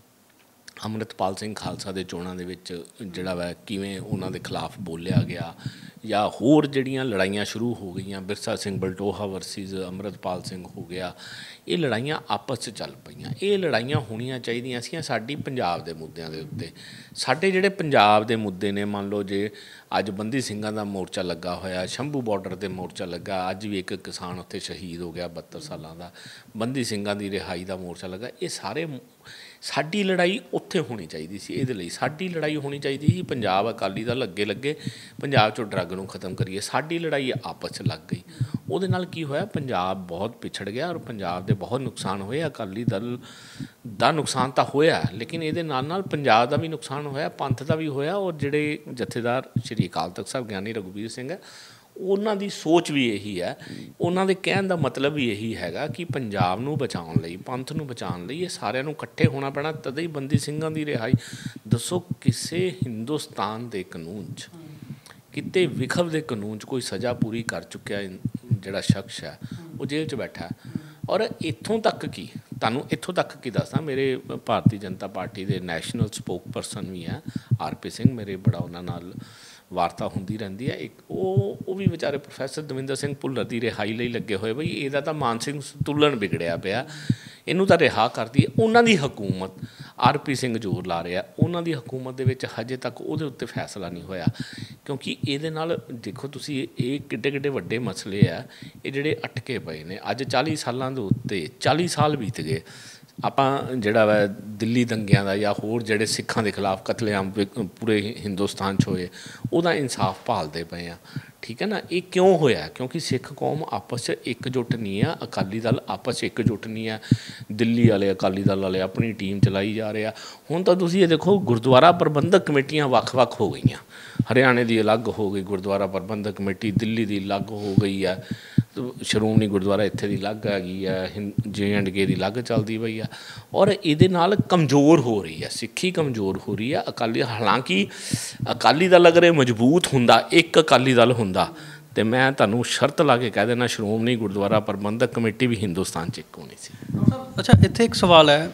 ਅੰਮ੍ਰਿਤਪਾਲ ਸਿੰਘ ਖਾਲਸਾ ਦੇ ਚੋਣਾਂ ਦੇ ਵਿੱਚ ਜਿਹੜਾ ਵਾ ਕਿਵੇਂ ਉਹਨਾਂ ਦੇ ਖਿਲਾਫ ਬੋਲਿਆ ਗਿਆ, ਜਾਂ ਹੋਰ ਜਿਹੜੀਆਂ ਲੜਾਈਆਂ ਸ਼ੁਰੂ ਹੋ ਗਈਆਂ, ਬਿਰਸਾ ਸਿੰਘ ਬਲਟੋਹਾ ਵਰਸਿਸ ਅੰਮ੍ਰਿਤਪਾਲ ਸਿੰਘ ਹੋ ਗਿਆ, ਇਹ ਲੜਾਈਆਂ ਆਪਸ 'ਚ ਚੱਲ ਪਈਆਂ। ਇਹ ਲੜਾਈਆਂ ਹੋਣੀਆਂ ਚਾਹੀਦੀਆਂ ਸੀ ਸਾਡੀ ਪੰਜਾਬ ਦੇ ਮੁੱਦਿਆਂ ਦੇ ਉੱਤੇ। ਸਾਡੇ ਜਿਹੜੇ ਪੰਜਾਬ ਦੇ ਮੁੱਦੇ ਨੇ, ਮੰਨ ਲਓ ਜੇ ਅੱਜ ਬੰਦੀ ਸਿੰਘਾਂ ਦਾ ਮੋਰਚਾ ਲੱਗਾ ਹੋਇਆ, ਸ਼ੰਭੂ ਬਾਰਡਰ 'ਤੇ ਮੋਰਚਾ ਲੱਗਾ, ਅੱਜ ਵੀ ਇੱਕ ਕਿਸਾਨ ਉੱਥੇ ਸ਼ਹੀਦ ਹੋ ਗਿਆ 72 ਸਾਲਾਂ ਦਾ, ਬੰਦੀ ਸਿੰਘਾਂ ਦੀ ਰਿਹਾਈ ਦਾ ਮੋਰਚਾ ਲੱਗਾ। ਇਹ ਸਾਰੇ ਸਾਡੀ ਲੜਾਈ ਉੱਥੇ ਹੋਣੀ ਚਾਹੀਦੀ ਸੀ। ਇਹਦੇ ਲਈ ਸਾਡੀ ਲੜਾਈ ਹੋਣੀ ਚਾਹੀਦੀ ਸੀ ਪੰਜਾਬ ਅਕਾਲੀ ਦਲ ਅੱਗੇ ਲੱਗੇ, ਪੰਜਾਬ 'ਚੋਂ ਡਰੱਗ ਨੂੰ ਖ਼ਤਮ ਕਰੀਏ। ਸਾਡੀ ਲੜਾਈ ਆਪਸ 'ਚ ਲੱਗ ਗਈ। ਉਹਦੇ ਨਾਲ ਕੀ ਹੋਇਆ, ਪੰਜਾਬ ਬਹੁਤ ਪਿਛੜ ਗਿਆ ਔਰ ਪੰਜਾਬ ਦੇ ਬਹੁਤ ਨੁਕਸਾਨ ਹੋਏ। ਅਕਾਲੀ ਦਲ ਦਾ ਨੁਕਸਾਨ ਤਾਂ ਹੋਇਆ, ਲੇਕਿਨ ਇਹਦੇ ਨਾਲ ਨਾਲ ਪੰਜਾਬ ਦਾ ਵੀ ਨੁਕਸਾਨ ਹੋਇਆ, ਪੰਥ ਦਾ ਵੀ ਹੋਇਆ। ਔਰ ਜਿਹੜੇ ਜਥੇਦਾਰ ਸ਼੍ਰੀ ਅਕਾਲ ਤਖ਼ਤ ਸਾਹਿਬ ਗਿਆਨੀ ਰਘੁਬੀਰ ਸਿੰਘ ਹੈ, ਉਹਨਾਂ ਦੀ ਸੋਚ ਵੀ ਇਹੀ ਹੈ, ਉਹਨਾਂ ਦੇ ਕਹਿਣ ਦਾ ਮਤਲਬ ਵੀ ਇਹੀ ਹੈਗਾ ਕਿ ਪੰਜਾਬ ਨੂੰ ਬਚਾਉਣ ਲਈ, ਪੰਥ ਨੂੰ ਬਚਾਉਣ ਲਈ ਇਹ ਸਾਰਿਆਂ ਨੂੰ ਇਕੱਠੇ ਹੋਣਾ ਪੈਣਾ, ਤਦੇ ਹੀ ਬੰਦੀ ਸਿੰਘਾਂ ਦੀ ਰਿਹਾਈ। ਦੱਸੋ ਕਿਸੇ ਹਿੰਦੁਸਤਾਨ ਦੇ ਕਾਨੂੰਨ 'ਚ, ਕਿਤੇ ਵਿਖਵ ਦੇ ਕਾਨੂੰਨ 'ਚ ਕੋਈ ਸਜ਼ਾ ਪੂਰੀ ਕਰ ਚੁੱਕਿਆ ਜਿਹੜਾ ਸ਼ਖਸ ਹੈ ਉਹ ਜੇਲ੍ਹ 'ਚ ਬੈਠਾ। ਔਰ ਇੱਥੋਂ ਤੱਕ ਕੀ, ਤੁਹਾਨੂੰ ਇੱਥੋਂ ਤੱਕ ਕੀ ਦੱਸਾਂ, ਮੇਰੇ ਭਾਰਤੀ ਜਨਤਾ ਪਾਰਟੀ ਦੇ ਨੈਸ਼ਨਲ ਸਪੋਕ ਪਰਸਨ ਵੀ ਹੈ RP ਸਿੰਘ, ਮੇਰੇ ਬੜਾ ਉਹਨਾਂ ਨਾਲ ਵਾਰਤਾ ਹੁੰਦੀ ਰਹਿੰਦੀ ਹੈ। ਇੱਕ ਉਹ ਵੀ ਵਿਚਾਰੇ ਪ੍ਰੋਫੈਸਰ ਦਵਿੰਦਰ ਸਿੰਘ ਭੁੱਲਰ ਦੀ ਰਿਹਾਈ ਲਈ ਲੱਗੇ ਹੋਏ, ਬਈ ਇਹਦਾ ਤਾਂ ਮਾਨਸਿਕ ਸੰਤੁਲਨ ਵਿਗੜਿਆ ਪਿਆ, ਇਹਨੂੰ ਤਾਂ ਰਿਹਾ ਕਰਦੀ ਹੈ। ਉਹਨਾਂ ਦੀ ਹਕੂਮਤ, RP ਸਿੰਘ ਜ਼ੋਰ ਲਾ ਰਿਹਾ, ਉਹਨਾਂ ਦੀ ਹਕੂਮਤ ਦੇ ਵਿੱਚ ਹਜੇ ਤੱਕ ਉਹਦੇ ਉੱਤੇ ਫੈਸਲਾ ਨਹੀਂ ਹੋਇਆ। ਕਿਉਂਕਿ ਇਹਦੇ ਨਾਲ ਦੇਖੋ ਤੁਸੀਂ, ਇਹ ਕਿੱਡੇ ਕਿੱਡੇ ਵੱਡੇ ਮਸਲੇ ਆ ਇਹ ਜਿਹੜੇ ਅਟਕੇ ਪਏ ਨੇ। ਅੱਜ 40 ਸਾਲਾਂ ਦੇ ਉੱਤੇ 40 ਸਾਲ ਬੀਤ ਗਏ। ਆਪਾਂ ਜਿਹੜਾ ਵਾ ਦਿੱਲੀ ਦੰਗਿਆਂ ਦਾ ਜਾਂ ਹੋਰ ਜਿਹੜੇ ਸਿੱਖਾਂ ਦੇ ਖਿਲਾਫ ਕਤਲੇਆਮ ਪੂਰੇ ਹਿੰਦੁਸਤਾਨ 'ਚ ਹੋਏ, ਉਹਦਾ ਇਨਸਾਫ ਭਾਲਦੇ ਪਏ ਆ, ਠੀਕ ਹੈ ਨਾ। ਇਹ ਕਿਉਂ ਹੋਇਆ? ਕਿਉਂਕਿ ਸਿੱਖ ਕੌਮ ਆਪਸ 'ਚ ਇਕਜੁੱਟ ਨਹੀਂ ਆ, ਅਕਾਲੀ ਦਲ ਆਪਸ 'ਚ ਇਕਜੁੱਟ ਨਹੀਂ ਆ। ਦਿੱਲੀ ਵਾਲੇ ਅਕਾਲੀ ਦਲ ਵਾਲੇ ਆਪਣੀ ਟੀਮ ਚਲਾਈ ਜਾ ਰਹੇ ਆ। ਹੁਣ ਤਾਂ ਤੁਸੀਂ ਇਹ ਦੇਖੋ, ਗੁਰਦੁਆਰਾ ਪ੍ਰਬੰਧਕ ਕਮੇਟੀਆਂ ਵੱਖ-ਵੱਖ ਹੋ ਗਈਆਂ। ਹਰਿਆਣੇ ਦੀ ਅਲੱਗ ਹੋ ਗਈ ਗੁਰਦੁਆਰਾ ਪ੍ਰਬੰਧਕ ਕਮੇਟੀ, ਦਿੱਲੀ ਦੀ ਅਲੱਗ ਹੋ ਗਈ ਆ, ਸ਼੍ਰੋਮਣੀ ਗੁਰਦੁਆਰਾ ਇੱਥੇ ਦੀ ਅਲੱਗ ਹੈਗੀ ਆ, JNK ਦੀ ਅਲੱਗ ਚੱਲਦੀ ਪਈ ਆ। ਔਰ ਇਹਦੇ ਨਾਲ ਕਮਜ਼ੋਰ ਹੋ ਰਹੀ ਆ ਸਿੱਖੀ, ਕਮਜ਼ੋਰ ਹੋ ਰਹੀ ਆ ਅਕਾਲੀ। ਹਾਲਾਂਕਿ ਅਕਾਲੀ ਦਲ ਅਗਰ ਇਹ ਮਜ਼ਬੂਤ ਹੁੰਦਾ, ਇੱਕ ਅਕਾਲੀ ਦਲ ਹੁੰਦਾ, ਤੇ ਮੈਂ ਤੁਹਾਨੂੰ ਸ਼ਰਤ ਲਾ ਕੇ ਕਹਿ ਦੇਣਾ ਸ਼੍ਰੋਮਣੀ ਗੁਰਦੁਆਰਾ ਪ੍ਰਬੰਧਕ ਕਮੇਟੀ ਵੀ ਹਿੰਦੁਸਤਾਨ 'ਚ ਇੱਕ ਹੋਣੀ ਸੀ। ਅੱਛਾ, ਇੱਥੇ ਇੱਕ ਸਵਾਲ ਹੈ,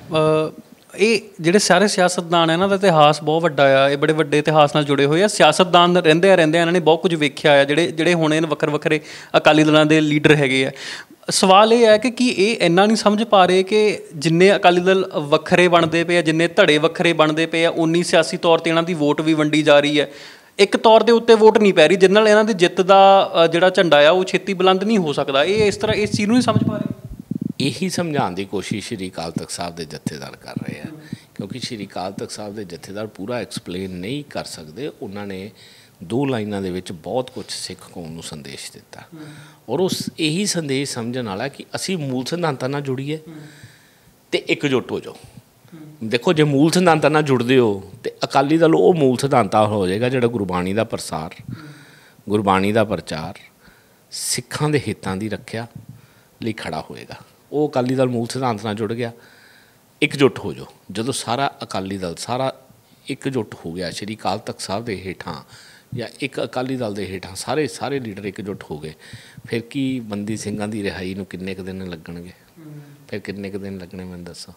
ਇਹ ਜਿਹੜੇ ਸਾਰੇ ਸਿਆਸਤਦਾਨ ਹੈ ਇਹਨਾਂ ਦਾ ਇਤਿਹਾਸ ਬਹੁਤ ਵੱਡਾ ਆ, ਇਹ ਬੜੇ ਵੱਡੇ ਇਤਿਹਾਸ ਨਾਲ ਜੁੜੇ ਹੋਏ ਆ। ਸਿਆਸਤਦਾਨ ਰਹਿੰਦੇ ਇਹਨਾਂ ਨੇ ਬਹੁਤ ਕੁਝ ਵੇਖਿਆ ਆ, ਜਿਹੜੇ ਹੁਣ ਇਹ ਵੱਖਰੇ ਅਕਾਲੀ ਦਲਾਂ ਦੇ ਲੀਡਰ ਹੈਗੇ ਆ। ਸਵਾਲ ਇਹ ਹੈ ਕਿ ਕੀ ਇਹ ਇੰਨਾ ਨਹੀਂ ਸਮਝ ਪਾ ਰਹੇ ਕਿ ਜਿੰਨੇ ਅਕਾਲੀ ਦਲ ਵੱਖਰੇ ਬਣਦੇ ਪਏ ਆ, ਜਿੰਨੇ ਧੜੇ ਵੱਖਰੇ ਬਣਦੇ ਪਏ ਆ, ਉਨੀ ਸਿਆਸੀ ਤੌਰ 'ਤੇ ਇਹਨਾਂ ਦੀ ਵੋਟ ਵੀ ਵੰਡੀ ਜਾ ਰਹੀ ਹੈ। ਇੱਕ ਤੌਰ ਦੇ ਉੱਤੇ ਵੋਟ ਨਹੀਂ ਪੈ ਰਹੀ, ਜਿਹਦੇ ਨਾਲ ਇਹਨਾਂ ਦੀ ਜਿੱਤ ਦਾ ਜਿਹੜਾ ਝੰਡਾ ਆ ਉਹ ਛੇਤੀ ਬੁਲੰਦ ਨਹੀਂ ਹੋ ਸਕਦਾ। ਇਹ ਇਸ ਤਰ੍ਹਾਂ ਇਸ ਚੀਜ਼ ਨੂੰ ਨਹੀਂ ਸਮਝ ਪਾ ਰਹੇ। ਇਹੀ ਸਮਝਾਉਣ ਦੀ ਕੋਸ਼ਿਸ਼ ਸ਼੍ਰੀ ਅਕਾਲ ਤਖ਼ਤ ਸਾਹਿਬ ਦੇ ਜਥੇਦਾਰ ਕਰ ਰਹੇ ਆ, ਕਿਉਂਕਿ ਸ਼੍ਰੀ ਅਕਾਲ ਤਖ਼ਤ ਸਾਹਿਬ ਦੇ ਜਥੇਦਾਰ ਪੂਰਾ ਐਕਸਪਲੇਨ ਨਹੀਂ ਕਰ ਸਕਦੇ। ਉਹਨਾਂ ਨੇ 2 ਲਾਈਨਾਂ ਦੇ ਵਿੱਚ ਬਹੁਤ ਕੁਝ ਸਿੱਖ ਕੌਮ ਨੂੰ ਸੰਦੇਸ਼ ਦਿੱਤਾ, ਔਰ ਉਸ ਇਹੀ ਸੰਦੇਸ਼ ਸਮਝਣ ਵਾਲਾ ਕਿ ਅਸੀਂ ਮੂਲ ਸਿਧਾਂਤਾਂ ਨਾਲ ਜੁੜੀਏ ਅਤੇ ਇਕਜੁੱਟ ਹੋ ਜਾਓ। ਦੇਖੋ, ਜੇ ਮੂਲ ਸਿਧਾਂਤਾਂ ਨਾਲ ਜੁੜਦੇ ਹੋ ਤਾਂ ਅਕਾਲੀ ਦਲ ਉਹ ਮੂਲ ਸਿਧਾਂਤਾਂ ਹੋ ਜਾਏਗਾ ਜਿਹੜਾ ਗੁਰਬਾਣੀ ਦਾ ਪ੍ਰਸਾਰ, ਗੁਰਬਾਣੀ ਦਾ ਪ੍ਰਚਾਰ, ਸਿੱਖਾਂ ਦੇ ਹਿੱਤਾਂ ਦੀ ਰੱਖਿਆ ਲਈ ਖੜ੍ਹਾ ਹੋਏਗਾ। ਉਹ ਅਕਾਲੀ ਦਲ ਮੂਲ ਸਿਧਾਂਤ ਨਾਲ ਜੁੜ ਗਿਆ। ਇਕਜੁੱਟ ਹੋ ਜਾਓ। ਜਦੋਂ ਸਾਰਾ ਅਕਾਲੀ ਦਲ ਸਾਰਾ ਇਕਜੁੱਟ ਹੋ ਗਿਆ ਸ਼੍ਰੀ ਅਕਾਲ ਤਖ਼ਤ ਸਾਹਿਬ ਦੇ ਹੇਠਾਂ, ਜਾਂ ਇੱਕ ਅਕਾਲੀ ਦਲ ਦੇ ਹੇਠਾਂ ਸਾਰੇ ਲੀਡਰ ਇਕਜੁੱਟ ਹੋ ਗਏ, ਫਿਰ ਕੀ ਬੰਦੀ ਸਿੰਘਾਂ ਦੀ ਰਿਹਾਈ ਨੂੰ ਕਿੰਨੇ ਕੁ ਦਿਨ ਲੱਗਣਗੇ? ਫਿਰ ਕਿੰਨੇ ਕੁ ਦਿਨ ਲੱਗਣੇ ਮੈਨੂੰ ਦੱਸੋ?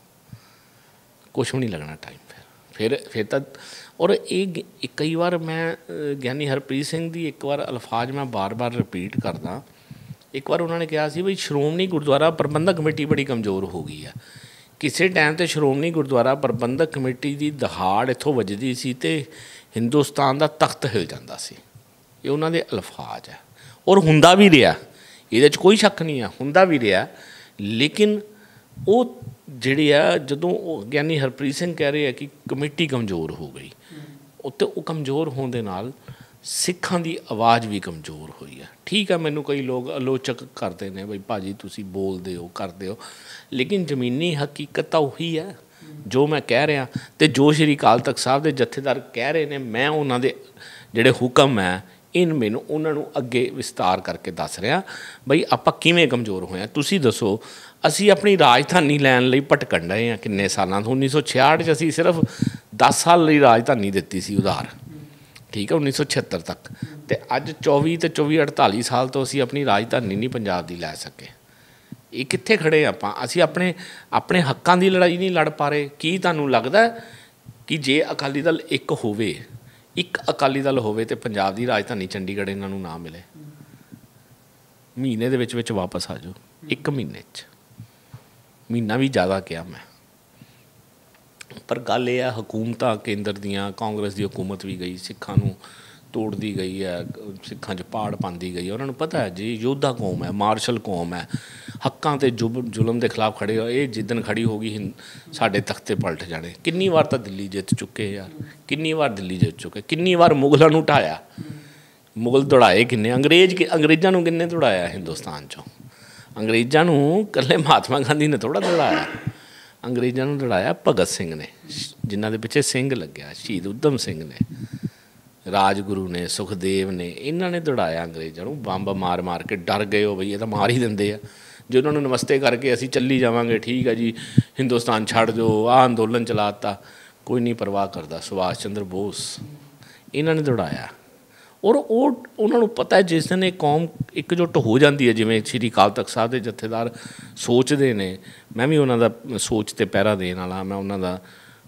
ਕੁਛ ਵੀ ਨਹੀਂ ਲੱਗਣਾ ਟਾਈਮ। ਫਿਰ ਤਾਂ ਔਰ ਇਹ ਕਈ ਵਾਰ ਮੈਂ ਗਿਆਨੀ ਹਰਪ੍ਰੀਤ ਸਿੰਘ ਦੀ ਇੱਕ ਵਾਰ ਅਲਫਾਜ਼ ਮੈਂ ਬਾਰ-ਬਾਰ ਰਿਪੀਟ ਕਰਦਾ। ਇੱਕ ਵਾਰ ਉਹਨਾਂ ਨੇ ਕਿਹਾ ਸੀ ਵੀ ਸ਼੍ਰੋਮਣੀ ਗੁਰਦੁਆਰਾ ਪ੍ਰਬੰਧਕ ਕਮੇਟੀ ਬੜੀ ਕਮਜ਼ੋਰ ਹੋ ਗਈ ਆ। ਕਿਸੇ ਟਾਈਮ 'ਤੇ ਸ਼੍ਰੋਮਣੀ ਗੁਰਦੁਆਰਾ ਪ੍ਰਬੰਧਕ ਕਮੇਟੀ ਦੀ ਦਹਾੜ ਇੱਥੋਂ ਵੱਜਦੀ ਸੀ ਅਤੇ ਹਿੰਦੁਸਤਾਨ ਦਾ ਤਖਤ ਹਿਲ ਜਾਂਦਾ ਸੀ। ਇਹ ਉਹਨਾਂ ਦੇ ਅਲਫਾਜ਼ ਹੈ ਔਰ ਹੁੰਦਾ ਵੀ ਰਿਹਾ, ਇਹਦੇ 'ਚ ਕੋਈ ਸ਼ੱਕ ਨਹੀਂ ਆ, ਹੁੰਦਾ ਵੀ ਰਿਹਾ। ਲੇਕਿਨ ਉਹ ਜਿਹੜੇ ਆ, ਜਦੋਂ ਉਹ ਗਿਆਨੀ ਹਰਪ੍ਰੀਤ ਸਿੰਘ ਕਹਿ ਰਹੇ ਆ ਕਿ ਕਮੇਟੀ ਕਮਜ਼ੋਰ ਹੋ ਗਈ, ਉੱਤੇ ਉਹ ਕਮਜ਼ੋਰ ਹੋਣ ਦੇ ਨਾਲ ਸਿੱਖਾਂ ਦੀ ਆਵਾਜ਼ ਵੀ ਕਮਜ਼ੋਰ ਹੋਈ ਹੈ। ਠੀਕ ਹੈ, ਮੈਨੂੰ ਕਈ ਲੋਕ ਆਲੋਚਕ ਕਰਦੇ ਨੇ ਬਈ ਭਾਜੀ ਤੁਸੀਂ ਬੋਲਦੇ ਹੋ, ਕਰਦੇ ਹੋ, ਲੇਕਿਨ ਜ਼ਮੀਨੀ ਹਕੀਕਤ ਤਾਂ ਉਹੀ ਹੈ ਜੋ ਮੈਂ ਕਹਿ ਰਿਹਾ। ਅਤੇ ਜੋ ਸ਼੍ਰੀ ਅਕਾਲ ਤਖਤ ਸਾਹਿਬ ਦੇ ਜਥੇਦਾਰ ਕਹਿ ਰਹੇ ਨੇ, ਮੈਂ ਉਹਨਾਂ ਦੇ ਜਿਹੜੇ ਹੁਕਮ ਹੈ ਮੈਨੂੰ ਉਹਨਾਂ ਨੂੰ ਅੱਗੇ ਵਿਸਤਾਰ ਕਰਕੇ ਦੱਸ ਰਿਹਾ ਬਈ ਆਪਾਂ ਕਿਵੇਂ ਕਮਜ਼ੋਰ ਹੋਏ ਹਾਂ। ਤੁਸੀਂ ਦੱਸੋ, ਅਸੀਂ ਆਪਣੀ ਰਾਜਧਾਨੀ ਲੈਣ ਲਈ ਭਟਕਣ ਰਹੇ ਹਾਂ ਕਿੰਨੇ ਸਾਲਾਂ ਤੋਂ। 1966 'ਚ ਅਸੀਂ ਸਿਰਫ 10 ਸਾਲ ਲਈ ਰਾਜਧਾਨੀ ਦਿੱਤੀ ਸੀ ਉਧਾਰ, ਠੀਕ ਹੈ, 1976 ਤੱਕ। ਅਤੇ ਅੱਜ 24 ਅਤੇ 48 ਸਾਲ ਤੋਂ ਅਸੀਂ ਆਪਣੀ ਰਾਜਧਾਨੀ ਨਹੀਂ ਪੰਜਾਬ ਦੀ ਲੈ ਸਕੇ। ਇਹ ਕਿੱਥੇ ਖੜ੍ਹੇ ਆਪਾਂ? ਅਸੀਂ ਆਪਣੇ ਹੱਕਾਂ ਦੀ ਲੜਾਈ ਨਹੀਂ ਲੜ ਪਾ ਰਹੇ। ਕੀ ਤੁਹਾਨੂੰ ਲੱਗਦਾ ਕਿ ਜੇ ਅਕਾਲੀ ਦਲ ਇੱਕ ਹੋਵੇ, ਇੱਕ ਅਕਾਲੀ ਦਲ ਹੋਵੇ ਅਤੇ ਪੰਜਾਬ ਦੀ ਰਾਜਧਾਨੀ ਚੰਡੀਗੜ੍ਹ ਇਹਨਾਂ ਨੂੰ ਨਾ ਮਿਲੇ? ਮਹੀਨੇ ਦੇ ਵਿੱਚ ਵਾਪਸ ਆ ਜਾਓ, 1 ਮਹੀਨੇ 'ਚ, ਮਹੀਨਾ ਵੀ ਜ਼ਿਆਦਾ ਕਿਹਾ ਮੈਂ। ਪਰ ਗੱਲ ਇਹ ਆ, ਹਕੂਮਤਾਂ ਕੇਂਦਰ ਦੀਆਂ, ਕਾਂਗਰਸ ਦੀ ਹਕੂਮਤ ਵੀ ਗਈ, ਸਿੱਖਾਂ ਨੂੰ ਤੋੜਦੀ ਗਈ ਹੈ, ਸਿੱਖਾਂ 'ਚ ਪਾੜ ਪਾਉਂਦੀ ਗਈ ਹੈ। ਉਹਨਾਂ ਨੂੰ ਪਤਾ ਹੈ ਜੀ ਯੋਧਾ ਕੌਮ ਹੈ, ਮਾਰਸ਼ਲ ਕੌਮ ਹੈ, ਹੱਕਾਂ 'ਤੇ ਜ਼ੁਲਮ ਦੇ ਖਿਲਾਫ ਖੜ੍ਹੇ ਹੋ। ਇਹ ਜਿੱਦਣ ਖੜ੍ਹੀ ਹੋ ਗਈ ਸਾਡੇ ਤਖਤੇ ਪਲਟ ਜਾਣੇ। ਕਿੰਨੀ ਵਾਰ ਤਾਂ ਦਿੱਲੀ ਜਿੱਤ ਚੁੱਕੇ ਯਾਰ, ਕਿੰਨੀ ਵਾਰ ਦਿੱਲੀ ਜਿੱਤ ਚੁੱਕੇ, ਕਿੰਨੀ ਵਾਰ ਮੁਗਲਾਂ ਨੂੰ ਢਾਇਆ, ਮੁਗਲ ਦੌੜਾਏ ਕਿੰਨੇ, ਅੰਗਰੇਜ਼ਾਂ ਨੂੰ ਕਿੰਨੇ ਦੌੜਾਇਆ ਹਿੰਦੁਸਤਾਨ 'ਚੋਂ? ਅੰਗਰੇਜ਼ਾਂ ਨੂੰ ਇਕੱਲੇ ਮਹਾਤਮਾ ਗਾਂਧੀ ਨੇ ਥੋੜ੍ਹਾ ਦੌੜਾਇਆ, ਅੰਗਰੇਜ਼ਾਂ ਨੂੰ ਦੌੜਾਇਆ ਭਗਤ ਸਿੰਘ ਨੇ, ਜਿਨ੍ਹਾਂ ਦੇ ਪਿੱਛੇ ਸਿੰਘ ਲੱਗਿਆ, ਸ਼ਹੀਦ ਊਧਮ ਸਿੰਘ ਨੇ, ਰਾਜਗੁਰੂ ਨੇ, ਸੁਖਦੇਵ ਨੇ, ਇਹਨਾਂ ਨੇ ਦੌੜਾਇਆ ਅੰਗਰੇਜ਼ਾਂ ਨੂੰ। ਬੰਬ ਮਾਰ ਮਾਰ ਕੇ ਡਰ ਗਏ ਹੋ ਬਈ ਇਹ ਤਾਂ ਮਾਰ ਹੀ ਦਿੰਦੇ ਆ। ਜੇ ਉਹਨਾਂ ਨੂੰ ਨਮਸਤੇ ਕਰਕੇ ਅਸੀਂ ਚੱਲੀ ਜਾਵਾਂਗੇ, ਠੀਕ ਹੈ ਜੀ ਹਿੰਦੁਸਤਾਨ ਛੱਡ ਦਿਓ, ਆਹ ਅੰਦੋਲਨ ਚਲਾ ਦਿੱਤਾ, ਕੋਈ ਨਹੀਂ ਪਰਵਾਹ ਕਰਦਾ। ਸੁਭਾਸ਼ ਚੰਦਰ ਬੋਸ, ਇਹਨਾਂ ਨੇ ਦੌੜਾਇਆ। ਔਰ ਉਹਨਾਂ ਨੂੰ ਪਤਾ ਹੈ ਜਿਸ ਦਿਨ ਇਹ ਕੌਮ ਇਕਜੁੱਟ ਹੋ ਜਾਂਦੀ ਹੈ, ਜਿਵੇਂ ਸ਼੍ਰੀ ਅਕਾਲ ਤਖਤ ਸਾਹਿਬ ਦੇ ਜਥੇਦਾਰ ਸੋਚਦੇ ਨੇ, ਮੈਂ ਵੀ ਉਹਨਾਂ ਦਾ ਸੋਚ 'ਤੇ ਪਹਿਰਾ ਦੇਣ ਵਾਲਾ, ਮੈਂ ਉਹਨਾਂ ਦਾ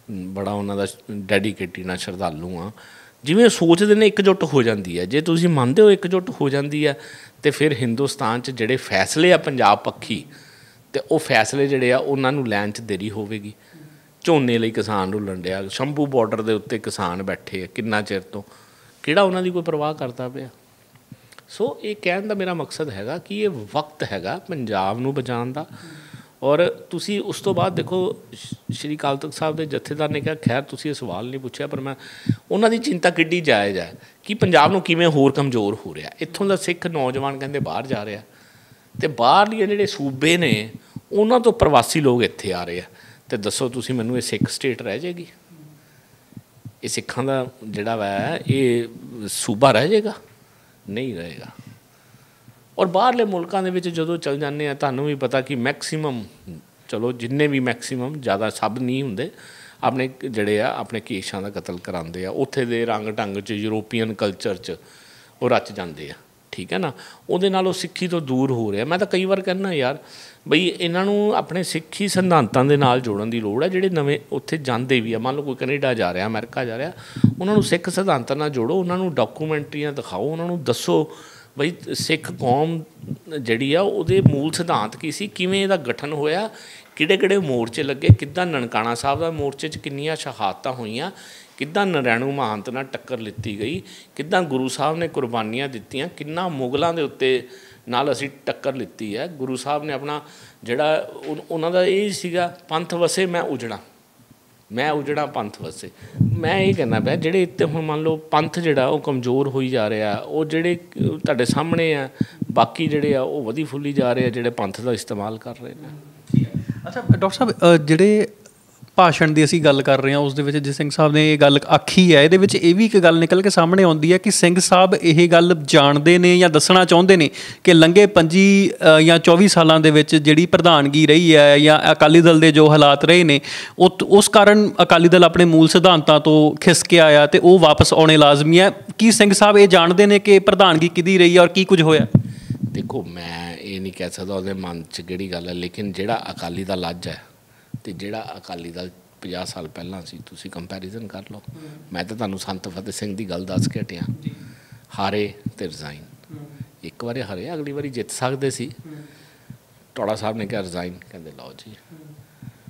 ਡੈਡੀਕੇਟਿਡ ਨਾਲ ਸ਼ਰਧਾਲੂ ਹਾਂ। ਜਿਵੇਂ ਸੋਚਦੇ ਨੇ ਇਕਜੁੱਟ ਹੋ ਜਾਂਦੀ ਹੈ। ਜੇ ਤੁਸੀਂ ਮੰਨਦੇ ਹੋ ਇਕਜੁੱਟ ਹੋ ਜਾਂਦੀ ਹੈ, ਅਤੇ ਫਿਰ ਹਿੰਦੁਸਤਾਨ 'ਚ ਜਿਹੜੇ ਫੈਸਲੇ ਆ ਪੰਜਾਬ ਪੱਖੀ, ਅਤੇ ਉਹ ਫੈਸਲੇ ਜਿਹੜੇ ਆ ਉਹਨਾਂ ਨੂੰ ਲੈਣ 'ਚ ਦੇਰੀ ਹੋਵੇਗੀ। ਝੋਨੇ ਲਈ ਕਿਸਾਨ ਰੁਲਣ ਡਿਆ, ਸ਼ੰਭੂ ਬਾਰਡਰ ਦੇ ਉੱਤੇ ਕਿਸਾਨ ਬੈਠੇ ਆ ਕਿੰਨਾ ਚਿਰ ਤੋਂ, ਕਿਹੜਾ ਉਹਨਾਂ ਦੀ ਕੋਈ ਪਰਵਾਹ ਕਰਦਾ ਪਿਆ? ਸੋ ਇਹ ਕਹਿਣ ਦਾ ਮੇਰਾ ਮਕਸਦ ਹੈਗਾ ਕਿ ਇਹ ਵਕਤ ਹੈਗਾ ਪੰਜਾਬ ਨੂੰ ਬਚਾਉਣ ਦਾ। ਔਰ ਤੁਸੀਂ ਉਸ ਤੋਂ ਬਾਅਦ ਦੇਖੋ, ਸ਼੍ਰੀ ਅਕਾਲ ਤਖਤ ਸਾਹਿਬ ਦੇ ਜਥੇਦਾਰ ਨੇ ਕਿਹਾ, ਖੈਰ ਤੁਸੀਂ ਇਹ ਸਵਾਲ ਨਹੀਂ ਪੁੱਛਿਆ, ਪਰ ਮੈਂ ਉਹਨਾਂ ਦੀ ਚਿੰਤਾ ਕਿੱਡੀ ਜਾਇਜ਼ ਹੈ ਕਿ ਪੰਜਾਬ ਨੂੰ ਕਿਵੇਂ ਹੋਰ ਕਮਜ਼ੋਰ ਹੋ ਰਿਹਾ। ਇੱਥੋਂ ਦਾ ਸਿੱਖ ਨੌਜਵਾਨ ਕਹਿੰਦੇ ਬਾਹਰ ਜਾ ਰਿਹਾ, ਅਤੇ ਬਾਹਰਲੀਆਂ ਜਿਹੜੇ ਸੂਬੇ ਨੇ ਉਹਨਾਂ ਤੋਂ ਪ੍ਰਵਾਸੀ ਲੋਕ ਇੱਥੇ ਆ ਰਹੇ ਆ। ਅਤੇ ਦੱਸੋ ਤੁਸੀਂ ਮੈਨੂੰ, ਇਹ ਸਿੱਖ ਸਟੇਟ ਰਹਿ ਜਾਏਗੀ? ਇਹ ਸਿੱਖਾਂ ਦਾ ਜਿਹੜਾ ਵਾ ਇਹ ਸੂਬਾ ਰਹਿ ਜਾਏਗਾ? ਨਹੀਂ ਰਹੇਗਾ। ਔਰ ਬਾਹਰਲੇ ਮੁਲਕਾਂ ਦੇ ਵਿੱਚ ਜਦੋਂ ਚਲ ਜਾਂਦੇ ਆ, ਤੁਹਾਨੂੰ ਵੀ ਪਤਾ ਕਿ ਮੈਕਸੀਮਮ, ਚਲੋ ਜਿੰਨੇ ਵੀ ਮੈਕਸੀਮਮ, ਜ਼ਿਆਦਾ ਸਭ ਨਹੀਂ ਹੁੰਦੇ, ਆਪਣੇ ਜਿਹੜੇ ਆ ਆਪਣੇ ਕੇਸ਼ਾਂ ਦਾ ਕਤਲ ਕਰਾਉਂਦੇ ਆ। ਉੱਥੇ ਦੇ ਰੰਗ ਢੰਗ 'ਚ, ਯੂਰੋਪੀਅਨ ਕਲਚਰ 'ਚ ਉਹ ਰਚ ਜਾਂਦੇ ਆ, ਠੀਕ ਹੈ ਨਾ। ਉਹਦੇ ਨਾਲ ਉਹ ਸਿੱਖੀ ਤੋਂ ਦੂਰ ਹੋ ਰਿਹਾ। ਮੈਂ ਤਾਂ ਕਈ ਵਾਰ ਕਹਿੰਦਾ ਯਾਰ ਬਈ ਇਹਨਾਂ ਨੂੰ ਆਪਣੇ ਸਿੱਖੀ ਸਿਧਾਂਤਾਂ ਦੇ ਨਾਲ ਜੋੜਨ ਦੀ ਲੋੜ ਹੈ। ਜਿਹੜੇ ਨਵੇਂ ਉੱਥੇ ਜਾਂਦੇ ਵੀ ਆ, ਮੰਨ ਲਓ ਕੋਈ ਕੈਨੇਡਾ ਜਾ ਰਿਹਾ, ਅਮਰੀਕਾ ਜਾ ਰਿਹਾ, ਉਹਨਾਂ ਨੂੰ ਸਿੱਖ ਸਿਧਾਂਤਾਂ ਨਾਲ ਜੋੜੋ, ਉਹਨਾਂ ਨੂੰ ਡਾਕੂਮੈਂਟਰੀਆਂ ਦਿਖਾਓ, ਉਹਨਾਂ ਨੂੰ ਦੱਸੋ ਬਈ ਸਿੱਖ ਕੌਮ ਜਿਹੜੀ ਆ ਉਹਦੇ ਮੂਲ ਸਿਧਾਂਤ ਕੀ ਸੀ, ਕਿਵੇਂ ਇਹਦਾ ਗਠਨ ਹੋਇਆ, ਕਿਹੜੇ ਕਿਹੜੇ ਮੋਰਚੇ ਲੱਗੇ, ਕਿੱਦਾਂ ਨਨਕਾਣਾ ਸਾਹਿਬ ਦਾ ਮੋਰਚੇ 'ਚ ਕਿੰਨੀਆਂ ਸ਼ਹਾਦਤਾਂ ਹੋਈਆਂ, ਕਿੱਦਾਂ ਨਰੈਣੂ ਮਹੰਤ ਨਾਲ ਟੱਕਰ ਲਿੱਤੀ ਗਈ, ਕਿੱਦਾਂ ਗੁਰੂ ਸਾਹਿਬ ਨੇ ਕੁਰਬਾਨੀਆਂ ਦਿੱਤੀਆਂ, ਕਿੰਨਾ ਮੁਗਲਾਂ ਦੇ ਉੱਤੇ ਨਾਲ ਅਸੀਂ ਟੱਕਰ ਲਿੱਤੀ ਹੈ। ਗੁਰੂ ਸਾਹਿਬ ਨੇ ਆਪਣਾ ਜਿਹੜਾ ਉਹਨਾਂ ਦਾ ਇਹ ਸੀਗਾ, ਪੰਥ ਵਸੇ ਮੈਂ ਉਜੜਾ ਪੰਥ ਵਸੇ। ਮੈਂ ਇਹ ਕਹਿੰਦਾ ਪਿਆ ਜਿਹੜੇ ਇੱਥੇ ਹੁਣ ਮੰਨ ਲਓ ਪੰਥ ਜਿਹੜਾ ਉਹ ਕਮਜ਼ੋਰ ਹੋਈ ਜਾ ਰਿਹਾ, ਉਹ ਜਿਹੜੇ ਤੁਹਾਡੇ ਸਾਹਮਣੇ ਆ ਬਾਕੀ ਜਿਹੜੇ ਆ ਉਹ ਵਧੀ ਫੁੱਲੀ ਜਾ ਰਹੇ ਆ, ਜਿਹੜੇ ਪੰਥ ਦਾ ਇਸਤੇਮਾਲ ਕਰ ਰਹੇ ਨੇ। ਅੱਛਾ ਡਾਕਟਰ ਸਾਹਿਬ, ਜਿਹੜੇ ਭਾਸ਼ਣ ਦੀ ਅਸੀਂ ਗੱਲ ਕਰ ਰਹੇ ਹਾਂ ਉਸ ਦੇ ਵਿੱਚ ਜੇ ਸਿੰਘ ਸਾਹਿਬ ਨੇ ਇਹ ਗੱਲ ਆਖੀ ਹੈ, ਇਹਦੇ ਵਿੱਚ ਇਹ ਵੀ ਇੱਕ ਗੱਲ ਨਿਕਲ ਕੇ ਸਾਹਮਣੇ ਆਉਂਦੀ ਹੈ ਕਿ ਸਿੰਘ ਸਾਹਿਬ ਇਹ ਗੱਲ ਜਾਣਦੇ ਨੇ ਜਾਂ ਦੱਸਣਾ ਚਾਹੁੰਦੇ ਨੇ ਕਿ ਲੰਘੇ 25 ਜਾਂ 24 ਸਾਲਾਂ ਦੇ ਵਿੱਚ ਜਿਹੜੀ ਪ੍ਰਧਾਨਗੀ ਰਹੀ ਹੈ ਜਾਂ ਅਕਾਲੀ ਦਲ ਦੇ ਜੋ ਹਾਲਾਤ ਰਹੇ ਨੇ, ਉਸ ਕਾਰਨ ਅਕਾਲੀ ਦਲ ਆਪਣੇ ਮੂਲ ਸਿਧਾਂਤਾਂ ਤੋਂ ਖਿਸਕ ਆਇਆ ਅਤੇ ਉਹ ਵਾਪਸ ਆਉਣੇ ਲਾਜ਼ਮੀ ਹੈ। ਕੀ ਸਿੰਘ ਸਾਹਿਬ ਇਹ ਜਾਣਦੇ ਨੇ ਕਿ ਪ੍ਰਧਾਨਗੀ ਕਿਹਦੀ ਰਹੀ ਹੈ ਔਰ ਕੀ ਕੁਝ ਹੋਇਆ? ਦੇਖੋ, ਮੈਂ ਇਹ ਨਹੀਂ ਕਹਿ ਸਕਦਾ ਉਹਦੇ ਮਨ 'ਚ ਕਿਹੜੀ ਗੱਲ ਹੈ, ਲੇਕਿਨ ਜਿਹੜਾ ਅਕਾਲੀ ਦਲ ਅੱਜ ਹੈ ਅਤੇ ਜਿਹੜਾ ਅਕਾਲੀ ਦਲ 50 ਸਾਲ ਪਹਿਲਾਂ ਸੀ, ਤੁਸੀਂ ਕੰਪੈਰੀਜ਼ਨ ਕਰ ਲਓ। ਮੈਂ ਤਾਂ ਤੁਹਾਨੂੰ ਸੰਤ ਫਤਿਹ ਸਿੰਘ ਦੀ ਗੱਲ ਦੱਸ ਕੇ ਹਟਿਆ, ਹਾਰੇ ਅਤੇ ਰਿਜ਼ਾਈਨ। ਇੱਕ ਵਾਰੀ ਹਾਰੇ, ਅਗਲੀ ਵਾਰੀ ਜਿੱਤ ਸਕਦੇ ਸੀ। ਟੌੜਾ ਸਾਹਿਬ ਨੇ ਕਿਹਾ ਰਿਜ਼ਾਈਨ, ਕਹਿੰਦੇ ਲਓ ਜੀ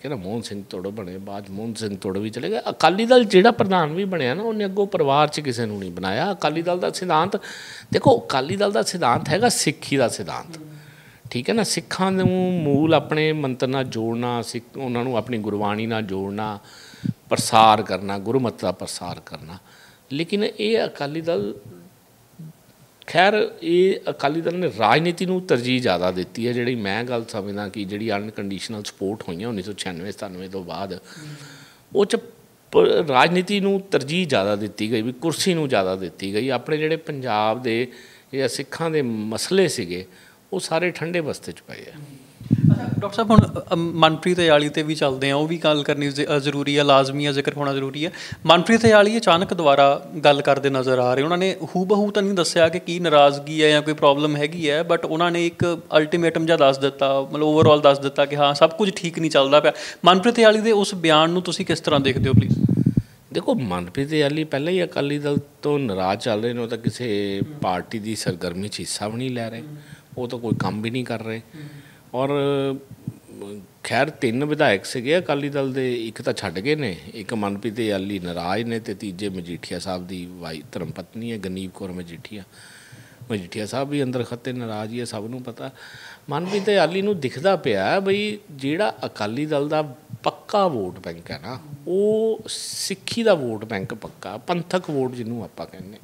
ਠੀਕ ਹੈ ਨਾ। ਮੋਹਨ ਸਿੰਘ ਤੋੜ ਬਣੇ, ਬਾਅਦ ਮੋਹਨ ਸਿੰਘ ਤੋੜ ਵੀ ਚਲੇ ਗਏ। ਅਕਾਲੀ ਦਲ ਜਿਹੜਾ ਪ੍ਰਧਾਨ ਵੀ ਬਣਿਆ ਨਾ, ਉਹਨੇ ਅੱਗੋਂ ਪਰਿਵਾਰ 'ਚ ਕਿਸੇ ਨੂੰ ਨਹੀਂ ਬਣਾਇਆ। ਅਕਾਲੀ ਦਲ ਦਾ ਸਿਧਾਂਤ ਦੇਖੋ, ਅਕਾਲੀ ਦਲ ਦਾ ਸਿਧਾਂਤ ਹੈਗਾ ਸਿੱਖੀ ਦਾ ਸਿਧਾਂਤ, ਠੀਕ ਹੈ ਨਾ। ਸਿੱਖਾਂ ਨੂੰ ਮੂਲ ਆਪਣੇ ਮੰਤਰ ਨਾਲ ਜੋੜਨਾ, ਸਿੱਖ ਉਹਨਾਂ ਨੂੰ ਆਪਣੀ ਗੁਰਬਾਣੀ ਨਾਲ ਜੋੜਨਾ, ਪ੍ਰਸਾਰ ਕਰਨਾ, ਗੁਰਮਤਿ ਦਾ ਪ੍ਰਸਾਰ ਕਰਨਾ। ਲੇਕਿਨ ਇਹ ਅਕਾਲੀ ਦਲ, ਖੈਰ ਇਹ ਅਕਾਲੀ ਦਲ ਨੇ ਰਾਜਨੀਤੀ ਨੂੰ ਤਰਜੀਹ ਜ਼ਿਆਦਾ ਦਿੱਤੀ ਹੈ। ਜਿਹੜੀ ਮੈਂ ਗੱਲ ਸਮਝਦਾ ਕਿ ਜਿਹੜੀ ਅਨਕੰਡੀਸ਼ਨਲ ਸਪੋਰਟ ਹੋਈਆਂ 1996-97 ਤੋਂ ਬਾਅਦ, ਉਹ 'ਚ ਰਾਜਨੀਤੀ ਨੂੰ ਤਰਜੀਹ ਜ਼ਿਆਦਾ ਦਿੱਤੀ ਗਈ, ਵੀ ਕੁਰਸੀ ਨੂੰ ਜ਼ਿਆਦਾ ਦਿੱਤੀ ਗਈ। ਆਪਣੇ ਜਿਹੜੇ ਪੰਜਾਬ ਦੇ ਜਾਂ ਸਿੱਖਾਂ ਦੇ ਮਸਲੇ ਸੀਗੇ, ਉਹ ਸਾਰੇ ਠੰਡੇ ਬਸਤੇ 'ਚ ਪਏ ਆ। ਡਾਕਟਰ ਸਾਹਿਬ, ਹੁਣ ਮਨਪ੍ਰੀਤ ਇਆਲੀ 'ਤੇ ਵੀ ਚੱਲਦੇ ਆ, ਉਹ ਵੀ ਗੱਲ ਕਰਨੀ ਜ਼ਰੂਰੀ ਹੈ, ਲਾਜ਼ਮੀ ਹੈ, ਜ਼ਿਕਰ ਹੋਣਾ ਜ਼ਰੂਰੀ ਹੈ। ਮਨਪ੍ਰੀਤ ਇਆਲੀ ਅਚਾਨਕ ਦੁਬਾਰਾ ਗੱਲ ਕਰਦੇ ਨਜ਼ਰ ਆ ਰਹੇ। ਉਹਨਾਂ ਨੇ ਹੂ ਬਹੂ ਤਾਂ ਨਹੀਂ ਦੱਸਿਆ ਕਿ ਕੀ ਨਾਰਾਜ਼ਗੀ ਹੈ ਜਾਂ ਕੋਈ ਪ੍ਰੋਬਲਮ ਹੈਗੀ ਹੈ, ਬਟ ਉਹਨਾਂ ਨੇ ਇੱਕ ਅਲਟੀਮੇਟਮ ਜਿਹਾ ਦੱਸ ਦਿੱਤਾ, ਮਤਲਬ ਓਵਰਆਲ ਦੱਸ ਦਿੱਤਾ ਕਿ ਹਾਂ ਸਭ ਕੁਝ ਠੀਕ ਨਹੀਂ ਚੱਲਦਾ ਪਿਆ। ਮਨਪ੍ਰੀਤ ਇਆਲੀ ਦੇ ਉਸ ਬਿਆਨ ਨੂੰ ਤੁਸੀਂ ਕਿਸ ਤਰ੍ਹਾਂ ਦੇਖਦੇ ਹੋ ਪਲੀਜ਼? ਦੇਖੋ, ਮਨਪ੍ਰੀਤ ਇਆਲੀ ਪਹਿਲਾਂ ਹੀ ਅਕਾਲੀ ਦਲ ਤੋਂ ਨਾਰਾਜ਼ ਚੱਲ ਰਹੇ ਨੇ। ਉਹ ਤਾਂ ਕਿਸੇ ਪਾਰਟੀ ਦੀ ਸਰਗਰਮੀ 'ਚ ਹਿੱਸਾ ਵੀ ਨਹੀਂ ਲੈ ਰਹੇ, ਉਹ ਤਾਂ ਕੋਈ ਕੰਮ ਵੀ ਨਹੀਂ ਕਰ ਰਹੇ। ਔਰ ਖੈਰ 3 ਵਿਧਾਇਕ ਸੀਗੇ ਅਕਾਲੀ ਦਲ ਦੇ, ਇੱਕ ਤਾਂ ਛੱਡ ਗਏ ਨੇ, ਇੱਕ ਮਨਪ੍ਰੀਤ ਇਆਲੀ ਨਾਰਾਜ਼ ਨੇ, ਅਤੇ ਤੀਜੇ ਮਜੀਠੀਆ ਸਾਹਿਬ ਦੀ ਧਰਮ ਪਤਨੀ ਹੈ ਗਨੀਵ ਕੌਰ ਮਜੀਠੀਆ ਸਾਹਿਬ ਵੀ ਅੰਦਰ ਖੱਤੇ ਨਾਰਾਜ਼ ਹੀ ਹੈ, ਸਭ ਨੂੰ ਪਤਾ। ਮਨਪ੍ਰੀਤ ਇਆਲੀ ਨੂੰ ਦਿਖਦਾ ਪਿਆ ਬਈ ਜਿਹੜਾ ਅਕਾਲੀ ਦਲ ਦਾ ਪੱਕਾ ਵੋਟ ਬੈਂਕ ਹੈ ਨਾ, ਉਹ ਸਿੱਖੀ ਦਾ ਵੋਟ ਬੈਂਕ ਪੱਕਾ, ਪੰਥਕ ਵੋਟ ਜਿਹਨੂੰ ਆਪਾਂ ਕਹਿੰਦੇ,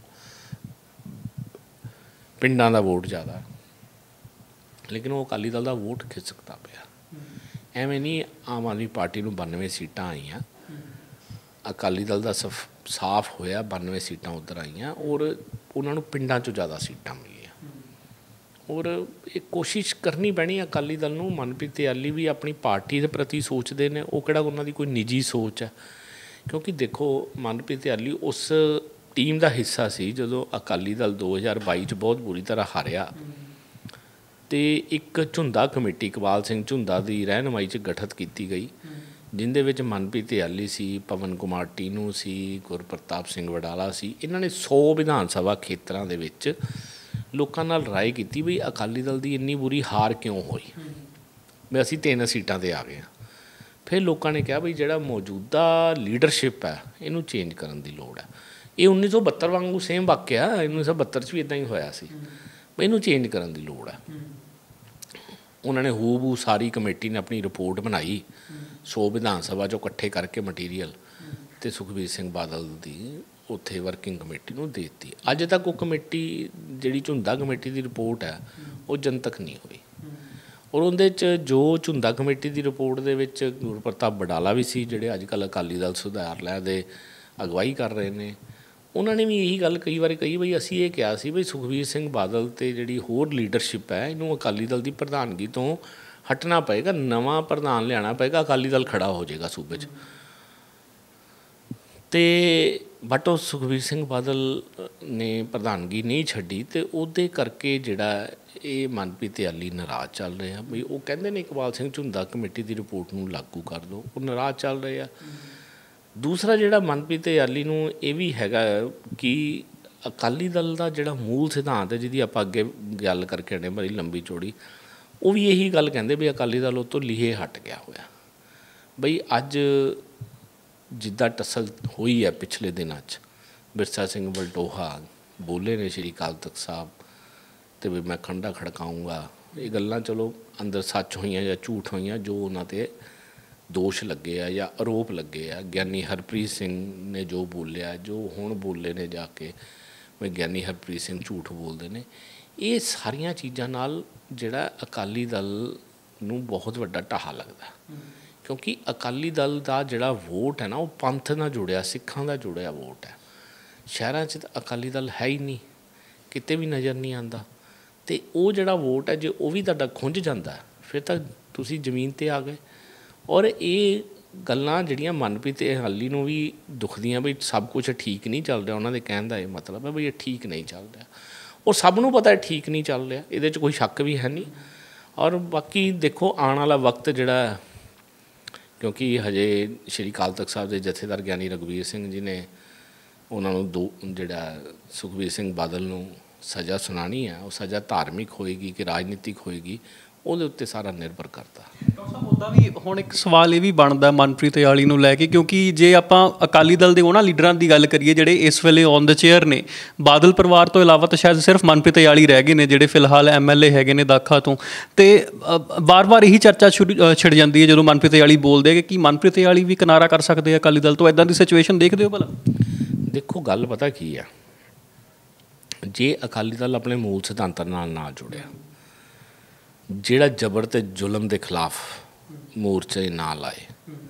ਪਿੰਡਾਂ ਦਾ ਵੋਟ ਜ਼ਿਆਦਾ, ਲੇਕਿਨ ਉਹ ਅਕਾਲੀ ਦਲ ਦਾ ਵੋਟ ਖਿਸਕਦਾ ਪਿਆ। ਐਵੇਂ ਨਹੀਂ ਆਮ ਆਦਮੀ ਪਾਰਟੀ ਨੂੰ 92 ਸੀਟਾਂ ਆਈਆਂ, ਅਕਾਲੀ ਦਲ ਦਾ ਸਾਫ਼ ਹੋਇਆ 92 ਸੀਟਾਂ ਉੱਧਰ ਆਈਆਂ, ਔਰ ਉਹਨਾਂ ਨੂੰ ਪਿੰਡਾਂ 'ਚੋਂ ਜ਼ਿਆਦਾ ਸੀਟਾਂ ਮਿਲੀਆਂ। ਔਰ ਇਹ ਕੋਸ਼ਿਸ਼ ਕਰਨੀ ਪੈਣੀ ਅਕਾਲੀ ਦਲ ਨੂੰ। ਮਨਪ੍ਰੀਤ ਇਆਲੀ ਵੀ ਆਪਣੀ ਪਾਰਟੀ ਦੇ ਪ੍ਰਤੀ ਸੋਚਦੇ ਨੇ, ਉਹ ਕਿਹੜਾ ਉਹਨਾਂ ਦੀ ਕੋਈ ਨਿੱਜੀ ਸੋਚ ਹੈ। ਕਿਉਂਕਿ ਦੇਖੋ, ਮਨਪ੍ਰੀਤ ਇਆਲੀ ਉਸ ਟੀਮ ਦਾ ਹਿੱਸਾ ਸੀ ਜਦੋਂ ਅਕਾਲੀ ਦਲ 2022 'ਚ ਬਹੁਤ ਬੁਰੀ ਤਰ੍ਹਾਂ ਹਾਰਿਆ, ਅਤੇ ਇੱਕ ਝੁੰਦਾ ਕਮੇਟੀ ਇਕਬਾਲ ਸਿੰਘ ਝੁੰਦਾ ਦੀ ਰਹਿਨੁਮਾਈ 'ਚ ਗਠਿਤ ਕੀਤੀ ਗਈ, ਜਿਹਦੇ ਵਿੱਚ ਮਨਪ੍ਰੀਤ ਇਆਲੀ ਸੀ, ਪਵਨ ਕੁਮਾਰ ਟੀਨੂ ਸੀ, ਗੁਰਪ੍ਰਤਾਪ ਸਿੰਘ ਵਡਾਲਾ ਸੀ। ਇਹਨਾਂ ਨੇ 100 ਵਿਧਾਨ ਸਭਾ ਖੇਤਰਾਂ ਦੇ ਵਿੱਚ ਲੋਕਾਂ ਨਾਲ ਰਾਏ ਕੀਤੀ ਵੀ ਅਕਾਲੀ ਦਲ ਦੀ ਇੰਨੀ ਬੁਰੀ ਹਾਰ ਕਿਉਂ ਹੋਈ, ਵੀ ਅਸੀਂ 3 ਸੀਟਾਂ 'ਤੇ ਆ ਗਏ ਹਾਂ। ਫਿਰ ਲੋਕਾਂ ਨੇ ਕਿਹਾ ਵੀ ਜਿਹੜਾ ਮੌਜੂਦਾ ਲੀਡਰਸ਼ਿਪ ਹੈ, ਇਹਨੂੰ ਚੇਂਜ ਕਰਨ ਦੀ ਲੋੜ ਹੈ। ਇਹ 1972 ਵਾਂਗੂ ਸੇਮ ਵਾਕਿਆ 1972 'ਚ ਵੀ ਇੱਦਾਂ ਹੀ ਹੋਇਆ ਸੀ, ਵੀ ਇਹਨੂੰ ਚੇਂਜ ਕਰਨ ਦੀ ਲੋੜ ਹੈ। ਉਹਨਾਂ ਨੇ ਹੂ ਸਾਰੀ ਕਮੇਟੀ ਨੇ ਆਪਣੀ ਰਿਪੋਰਟ ਬਣਾਈ 100 ਵਿਧਾਨ ਸਭਾ 'ਚੋਂ ਇਕੱਠੇ ਕਰਕੇ ਮਟੀਰੀਅਲ, ਅਤੇ ਸੁਖਬੀਰ ਸਿੰਘ ਬਾਦਲ ਦੀ ਉੱਥੇ ਵਰਕਿੰਗ ਕਮੇਟੀ ਨੂੰ ਦੇ ਦਿੱਤੀ। ਅੱਜ ਤੱਕ ਉਹ ਕਮੇਟੀ, ਜਿਹੜੀ ਝੁੰਦਾ ਕਮੇਟੀ ਦੀ ਰਿਪੋਰਟ ਹੈ, ਉਹ ਜਨਤਕ ਨਹੀਂ ਹੋਈ। ਔਰ ਉਹਦੇ 'ਚ ਜੋ ਝੁੰਦਾ ਕਮੇਟੀ ਦੀ ਰਿਪੋਰਟ ਦੇ ਵਿੱਚ ਗੁਰਪ੍ਰਤਾਪ ਵਡਾਲਾ ਵੀ ਸੀ, ਜਿਹੜੇ ਅੱਜ ਕੱਲ੍ਹ ਅਕਾਲੀ ਦਲ ਸੁਧਾਰ ਲਹਿਰ ਦੇ ਅਗਵਾਈ ਕਰ ਰਹੇ ਨੇ, ਉਹਨਾਂ ਨੇ ਵੀ ਇਹੀ ਗੱਲ ਕਈ ਵਾਰੀ ਕਹੀ ਬਈ ਅਸੀਂ ਇਹ ਕਿਹਾ ਸੀ ਬਈ ਸੁਖਬੀਰ ਸਿੰਘ ਬਾਦਲ ਅਤੇ ਜਿਹੜੀ ਹੋਰ ਲੀਡਰਸ਼ਿਪ ਹੈ, ਇਹਨੂੰ ਅਕਾਲੀ ਦਲ ਦੀ ਪ੍ਰਧਾਨਗੀ ਤੋਂ ਹਟਣਾ ਪਏਗਾ, ਨਵਾਂ ਪ੍ਰਧਾਨ ਲਿਆਉਣਾ ਪਏਗਾ, ਅਕਾਲੀ ਦਲ ਖੜ੍ਹਾ ਹੋ ਜਾਏਗਾ ਸੂਬੇ 'ਚ। ਅਤੇ ਬਟ ਉਹ ਸੁਖਬੀਰ ਸਿੰਘ ਬਾਦਲ ਨੇ ਪ੍ਰਧਾਨਗੀ ਨਹੀਂ ਛੱਡੀ, ਅਤੇ ਉਹਦੇ ਕਰਕੇ ਜਿਹੜਾ ਇਹ ਮਨਪ੍ਰੀਤ ਇਆਲੀ ਨਾਰਾਜ਼ ਚੱਲ ਰਹੇ ਆ। ਬਈ ਉਹ ਕਹਿੰਦੇ ਨੇ ਇਕਬਾਲ ਸਿੰਘ ਝੁੰਦਾ ਕਮੇਟੀ ਦੀ ਰਿਪੋਰਟ ਨੂੰ ਲਾਗੂ ਕਰ ਦਿਓ, ਉਹ ਨਾਰਾਜ਼ ਚੱਲ ਰਹੇ ਆ। ਦੂਸਰਾ ਜਿਹੜਾ ਮਨਪ੍ਰੀਤ ਇਆਲੀ ਨੂੰ ਇਹ ਵੀ ਹੈਗਾ ਕਿ ਅਕਾਲੀ ਦਲ ਦਾ ਜਿਹੜਾ ਮੂਲ ਸਿਧਾਂਤ ਹੈ, ਜਿਹਦੀ ਆਪਾਂ ਅੱਗੇ ਗੱਲ ਕਰਕੇ ਹਟੇ ਬੜੀ ਲੰਬੀ ਚੌੜੀ, ਉਹ ਵੀ ਇਹੀ ਗੱਲ ਕਹਿੰਦੇ ਵੀ ਅਕਾਲੀ ਦਲ ਉਹ ਤੋਂ ਲੀਹੇ ਹਟ ਗਿਆ ਹੋਇਆ। ਬਈ ਅੱਜ ਜਿੱਦਾਂ ਟੱਸਲ ਹੋਈ ਹੈ ਪਿਛਲੇ ਦਿਨਾਂ 'ਚ, ਬਿਰਸਾ ਸਿੰਘ ਵਲਟੋਹਾ ਬੋਲੇ ਨੇ ਸ਼੍ਰੀ ਅਕਾਲ ਤਖਤ ਸਾਹਿਬ, ਅਤੇ ਵੀ ਮੈਂ ਖੰਡਾ ਖੜਕਾਊਂਗਾ, ਇਹ ਗੱਲਾਂ ਚਲੋ ਅੰਦਰ ਸੱਚ ਹੋਈਆਂ ਜਾਂ ਝੂਠ ਹੋਈਆਂ, ਜੋ ਉਹਨਾਂ 'ਤੇ ਦੋਸ਼ ਲੱਗੇ ਆ ਜਾਂ ਆਰੋਪ ਲੱਗੇ ਆ। ਗਿਆਨੀ ਹਰਪ੍ਰੀਤ ਸਿੰਘ ਨੇ ਜੋ ਬੋਲਿਆ, ਜੋ ਹੁਣ ਬੋਲੇ ਨੇ ਜਾ ਕੇ ਵੀ ਗਿਆਨੀ ਹਰਪ੍ਰੀਤ ਸਿੰਘ ਝੂਠ ਬੋਲਦੇ ਨੇ, ਇਹ ਸਾਰੀਆਂ ਚੀਜ਼ਾਂ ਨਾਲ ਜਿਹੜਾ ਅਕਾਲੀ ਦਲ ਨੂੰ ਬਹੁਤ ਵੱਡਾ ਢਾਹਾ ਲੱਗਦਾ। ਕਿਉਂਕਿ ਅਕਾਲੀ ਦਲ ਦਾ ਜਿਹੜਾ ਵੋਟ ਹੈ ਨਾ, ਉਹ ਪੰਥ ਨਾਲ ਜੁੜਿਆ, ਸਿੱਖਾਂ ਦਾ ਜੁੜਿਆ ਵੋਟ ਹੈ। ਸ਼ਹਿਰਾਂ 'ਚ ਤਾਂ ਅਕਾਲੀ ਦਲ ਹੈ ਹੀ ਨਹੀਂ, ਕਿਤੇ ਵੀ ਨਜ਼ਰ ਨਹੀਂ ਆਉਂਦਾ। ਅਤੇ ਉਹ ਜਿਹੜਾ ਵੋਟ ਹੈ, ਜੇ ਉਹ ਵੀ ਤੁਹਾਡਾ ਖੁੰਝ ਜਾਂਦਾ, ਫਿਰ ਤਾਂ ਤੁਸੀਂ ਜ਼ਮੀਨ 'ਤੇ ਆ ਗਏ। ਔਰ ਇਹ ਗੱਲਾਂ ਜਿਹੜੀਆਂ ਮਨਪ੍ਰੀਤ ਇਆਲੀ ਨੂੰ ਵੀ ਦੁਖਦੀਆਂ ਵੀ ਸਭ ਕੁਛ ਠੀਕ ਨਹੀਂ ਚੱਲ ਰਿਹਾ, ਉਹਨਾਂ ਦੇ ਕਹਿਣ ਦਾ ਇਹ ਮਤਲਬ ਹੈ ਵੀ ਇਹ ਠੀਕ ਨਹੀਂ ਚੱਲ ਰਿਹਾ, ਔਰ ਸਭ ਨੂੰ ਪਤਾ ਠੀਕ ਨਹੀਂ ਚੱਲ ਰਿਹਾ, ਇਹਦੇ 'ਚ ਕੋਈ ਸ਼ੱਕ ਵੀ ਹੈ ਨਹੀਂ। ਔਰ ਬਾਕੀ ਦੇਖੋ ਆਉਣ ਵਾਲਾ ਵਕਤ ਜਿਹੜਾ, ਕਿਉਂਕਿ ਹਜੇ ਸ਼੍ਰੀ ਅਕਾਲ ਤਖਤ ਸਾਹਿਬ ਦੇ ਜਥੇਦਾਰ ਗਿਆਨੀ ਰਘਬੀਰ ਸਿੰਘ ਜੀ ਨੇ ਉਹਨਾਂ ਨੂੰ ਜਿਹੜਾ ਸੁਖਬੀਰ ਸਿੰਘ ਬਾਦਲ ਨੂੰ ਸਜ਼ਾ ਸੁਣਾਉਣੀ ਹੈ, ਉਹ ਸਜ਼ਾ ਧਾਰਮਿਕ ਹੋਏਗੀ ਕਿ ਰਾਜਨੀਤਿਕ ਹੋਏਗੀ, ਉਹਦੇ ਉੱਤੇ ਸਾਰਾ ਨਿਰਭਰ ਕਰਦਾ। ਡਾਕਟਰ ਸਾਹਿਬ ਉੱਦਾਂ ਵੀ ਹੁਣ ਇੱਕ ਸਵਾਲ ਇਹ ਵੀ ਬਣਦਾ ਮਨਪ੍ਰੀਤ ਇਆਲੀ ਨੂੰ ਲੈ ਕੇ, ਕਿਉਂਕਿ ਜੇ ਆਪਾਂ ਅਕਾਲੀ ਦਲ ਦੇ ਉਹਨਾਂ ਲੀਡਰਾਂ ਦੀ ਗੱਲ ਕਰੀਏ ਜਿਹੜੇ ਇਸ ਵੇਲੇ ਔਨ ਦ ਚੇਅਰ ਨੇ, ਬਾਦਲ ਪਰਿਵਾਰ ਤੋਂ ਇਲਾਵਾ ਤਾਂ ਸ਼ਾਇਦ ਸਿਰਫ ਮਨਪ੍ਰੀਤ ਇਆਲੀ ਰਹਿ ਗਏ ਨੇ ਜਿਹੜੇ ਫਿਲਹਾਲ MLA ਹੈਗੇ ਨੇ ਦਾਖਾ ਤੋਂ, ਤੇ ਵਾਰ-ਵਾਰ ਇਹੀ ਚਰਚਾ ਛਿੜ ਜਾਂਦੀ ਹੈ ਜਦੋਂ ਮਨਪ੍ਰੀਤ ਇਆਲੀ ਬੋਲਦੇ ਹੈ ਕਿ ਮਨਪ੍ਰੀਤ ਇਆਲੀ ਵੀ ਕਿਨਾਰਾ ਕਰ ਸਕਦੇ ਆ ਅਕਾਲੀ ਦਲ ਤੋਂ। ਇੱਦਾਂ ਦੀ ਸਿਚੁਏਸ਼ਨ ਦੇਖਦੇ ਹੋ ਭਲਾ? ਦੇਖੋ ਗੱਲ ਪਤਾ ਕੀ ਆ, ਜੇ ਅਕਾਲੀ ਦਲ ਆਪਣੇ ਮੂਲ ਸਿਧਾਂਤਾਂ ਨਾਲ ਨਾ ਜੁੜਿਆ, ਜਿਹੜਾ ਜ਼ਬਰ ਤੇ ਜ਼ੁਲਮ ਦੇ ਖਿਲਾਫ ਮੋਰਚੇ ਨਾ ਲਾਏ,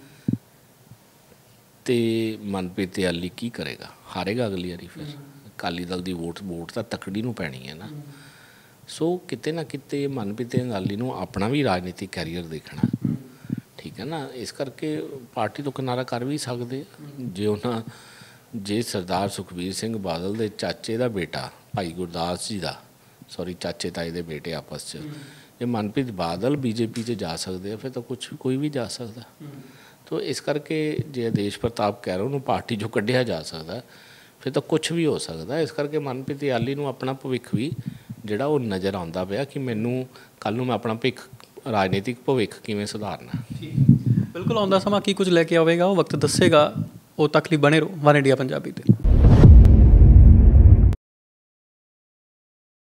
ਤੇ ਮਨਪ੍ਰੀਤ ਇਆਲੀ ਕੀ ਕਰੇਗਾ? ਹਾਰੇਗਾ ਅਗਲੀ ਵਾਰੀ। ਫਿਰ ਅਕਾਲੀ ਦਲ ਦੀ ਵੋਟ ਤਾਂ ਤਕੜੀ ਨੂੰ ਪੈਣੀ ਹੈ ਨਾ। ਸੋ ਕਿਤੇ ਨਾ ਕਿਤੇ ਮਨਪ੍ਰੀਤ ਇਆਲੀ ਨੂੰ ਆਪਣਾ ਵੀ ਰਾਜਨੀਤਿਕ ਕੈਰੀਅਰ ਦੇਖਣਾ, ਠੀਕ ਹੈ ਨਾ। ਇਸ ਕਰਕੇ ਪਾਰਟੀ ਤੋਂ ਕਿਨਾਰਾ ਕਰ ਵੀ ਸਕਦੇ ਜੇ ਸਰਦਾਰ ਸੁਖਬੀਰ ਸਿੰਘ ਬਾਦਲ ਦੇ ਚਾਚੇ ਦਾ ਬੇਟਾ ਭਾਈ ਗੁਰਦਾਸ ਜੀ ਦਾ, ਚਾਚੇ ਤਾਏ ਦੇ ਬੇਟੇ ਆਪਸ 'ਚ, ਜੇ ਮਨਪ੍ਰੀਤ ਬਾਦਲ BJP 'ਚ ਜਾ ਸਕਦੇ ਆ, ਫਿਰ ਤਾਂ ਕੋਈ ਵੀ ਜਾ ਸਕਦਾ। ਤੋ ਇਸ ਕਰਕੇ ਜੇ ਆਦੇਸ਼ ਪ੍ਰਤਾਪ ਕੈਰੋਂ ਨੂੰ ਪਾਰਟੀ 'ਚੋਂ ਕੱਢਿਆ ਜਾ ਸਕਦਾ, ਫਿਰ ਤਾਂ ਕੁਛ ਵੀ ਹੋ ਸਕਦਾ। ਇਸ ਕਰਕੇ ਮਨਪ੍ਰੀਤ ਇਆਲੀ ਨੂੰ ਆਪਣਾ ਭਵਿੱਖ ਵੀ ਜਿਹੜਾ ਉਹ ਨਜ਼ਰ ਆਉਂਦਾ ਪਿਆ ਕਿ ਮੈਨੂੰ ਕੱਲ੍ਹ ਨੂੰ ਮੈਂ ਆਪਣਾ ਰਾਜਨੀਤਿਕ ਭਵਿੱਖ ਕਿਵੇਂ ਸੁਧਾਰਨਾ। ਬਿਲਕੁਲ, ਆਉਂਦਾ ਸਮਾਂ ਕੀ ਕੁਝ ਲੈ ਕੇ ਆਵੇਗਾ ਉਹ ਵਕਤ ਦੱਸੇਗਾ। ਉਹ ਤੱਕ ਲਈ ਬਣੇ ਰਹੋ ਵਨ ਇੰਡੀਆ ਪੰਜਾਬੀ 'ਤੇ।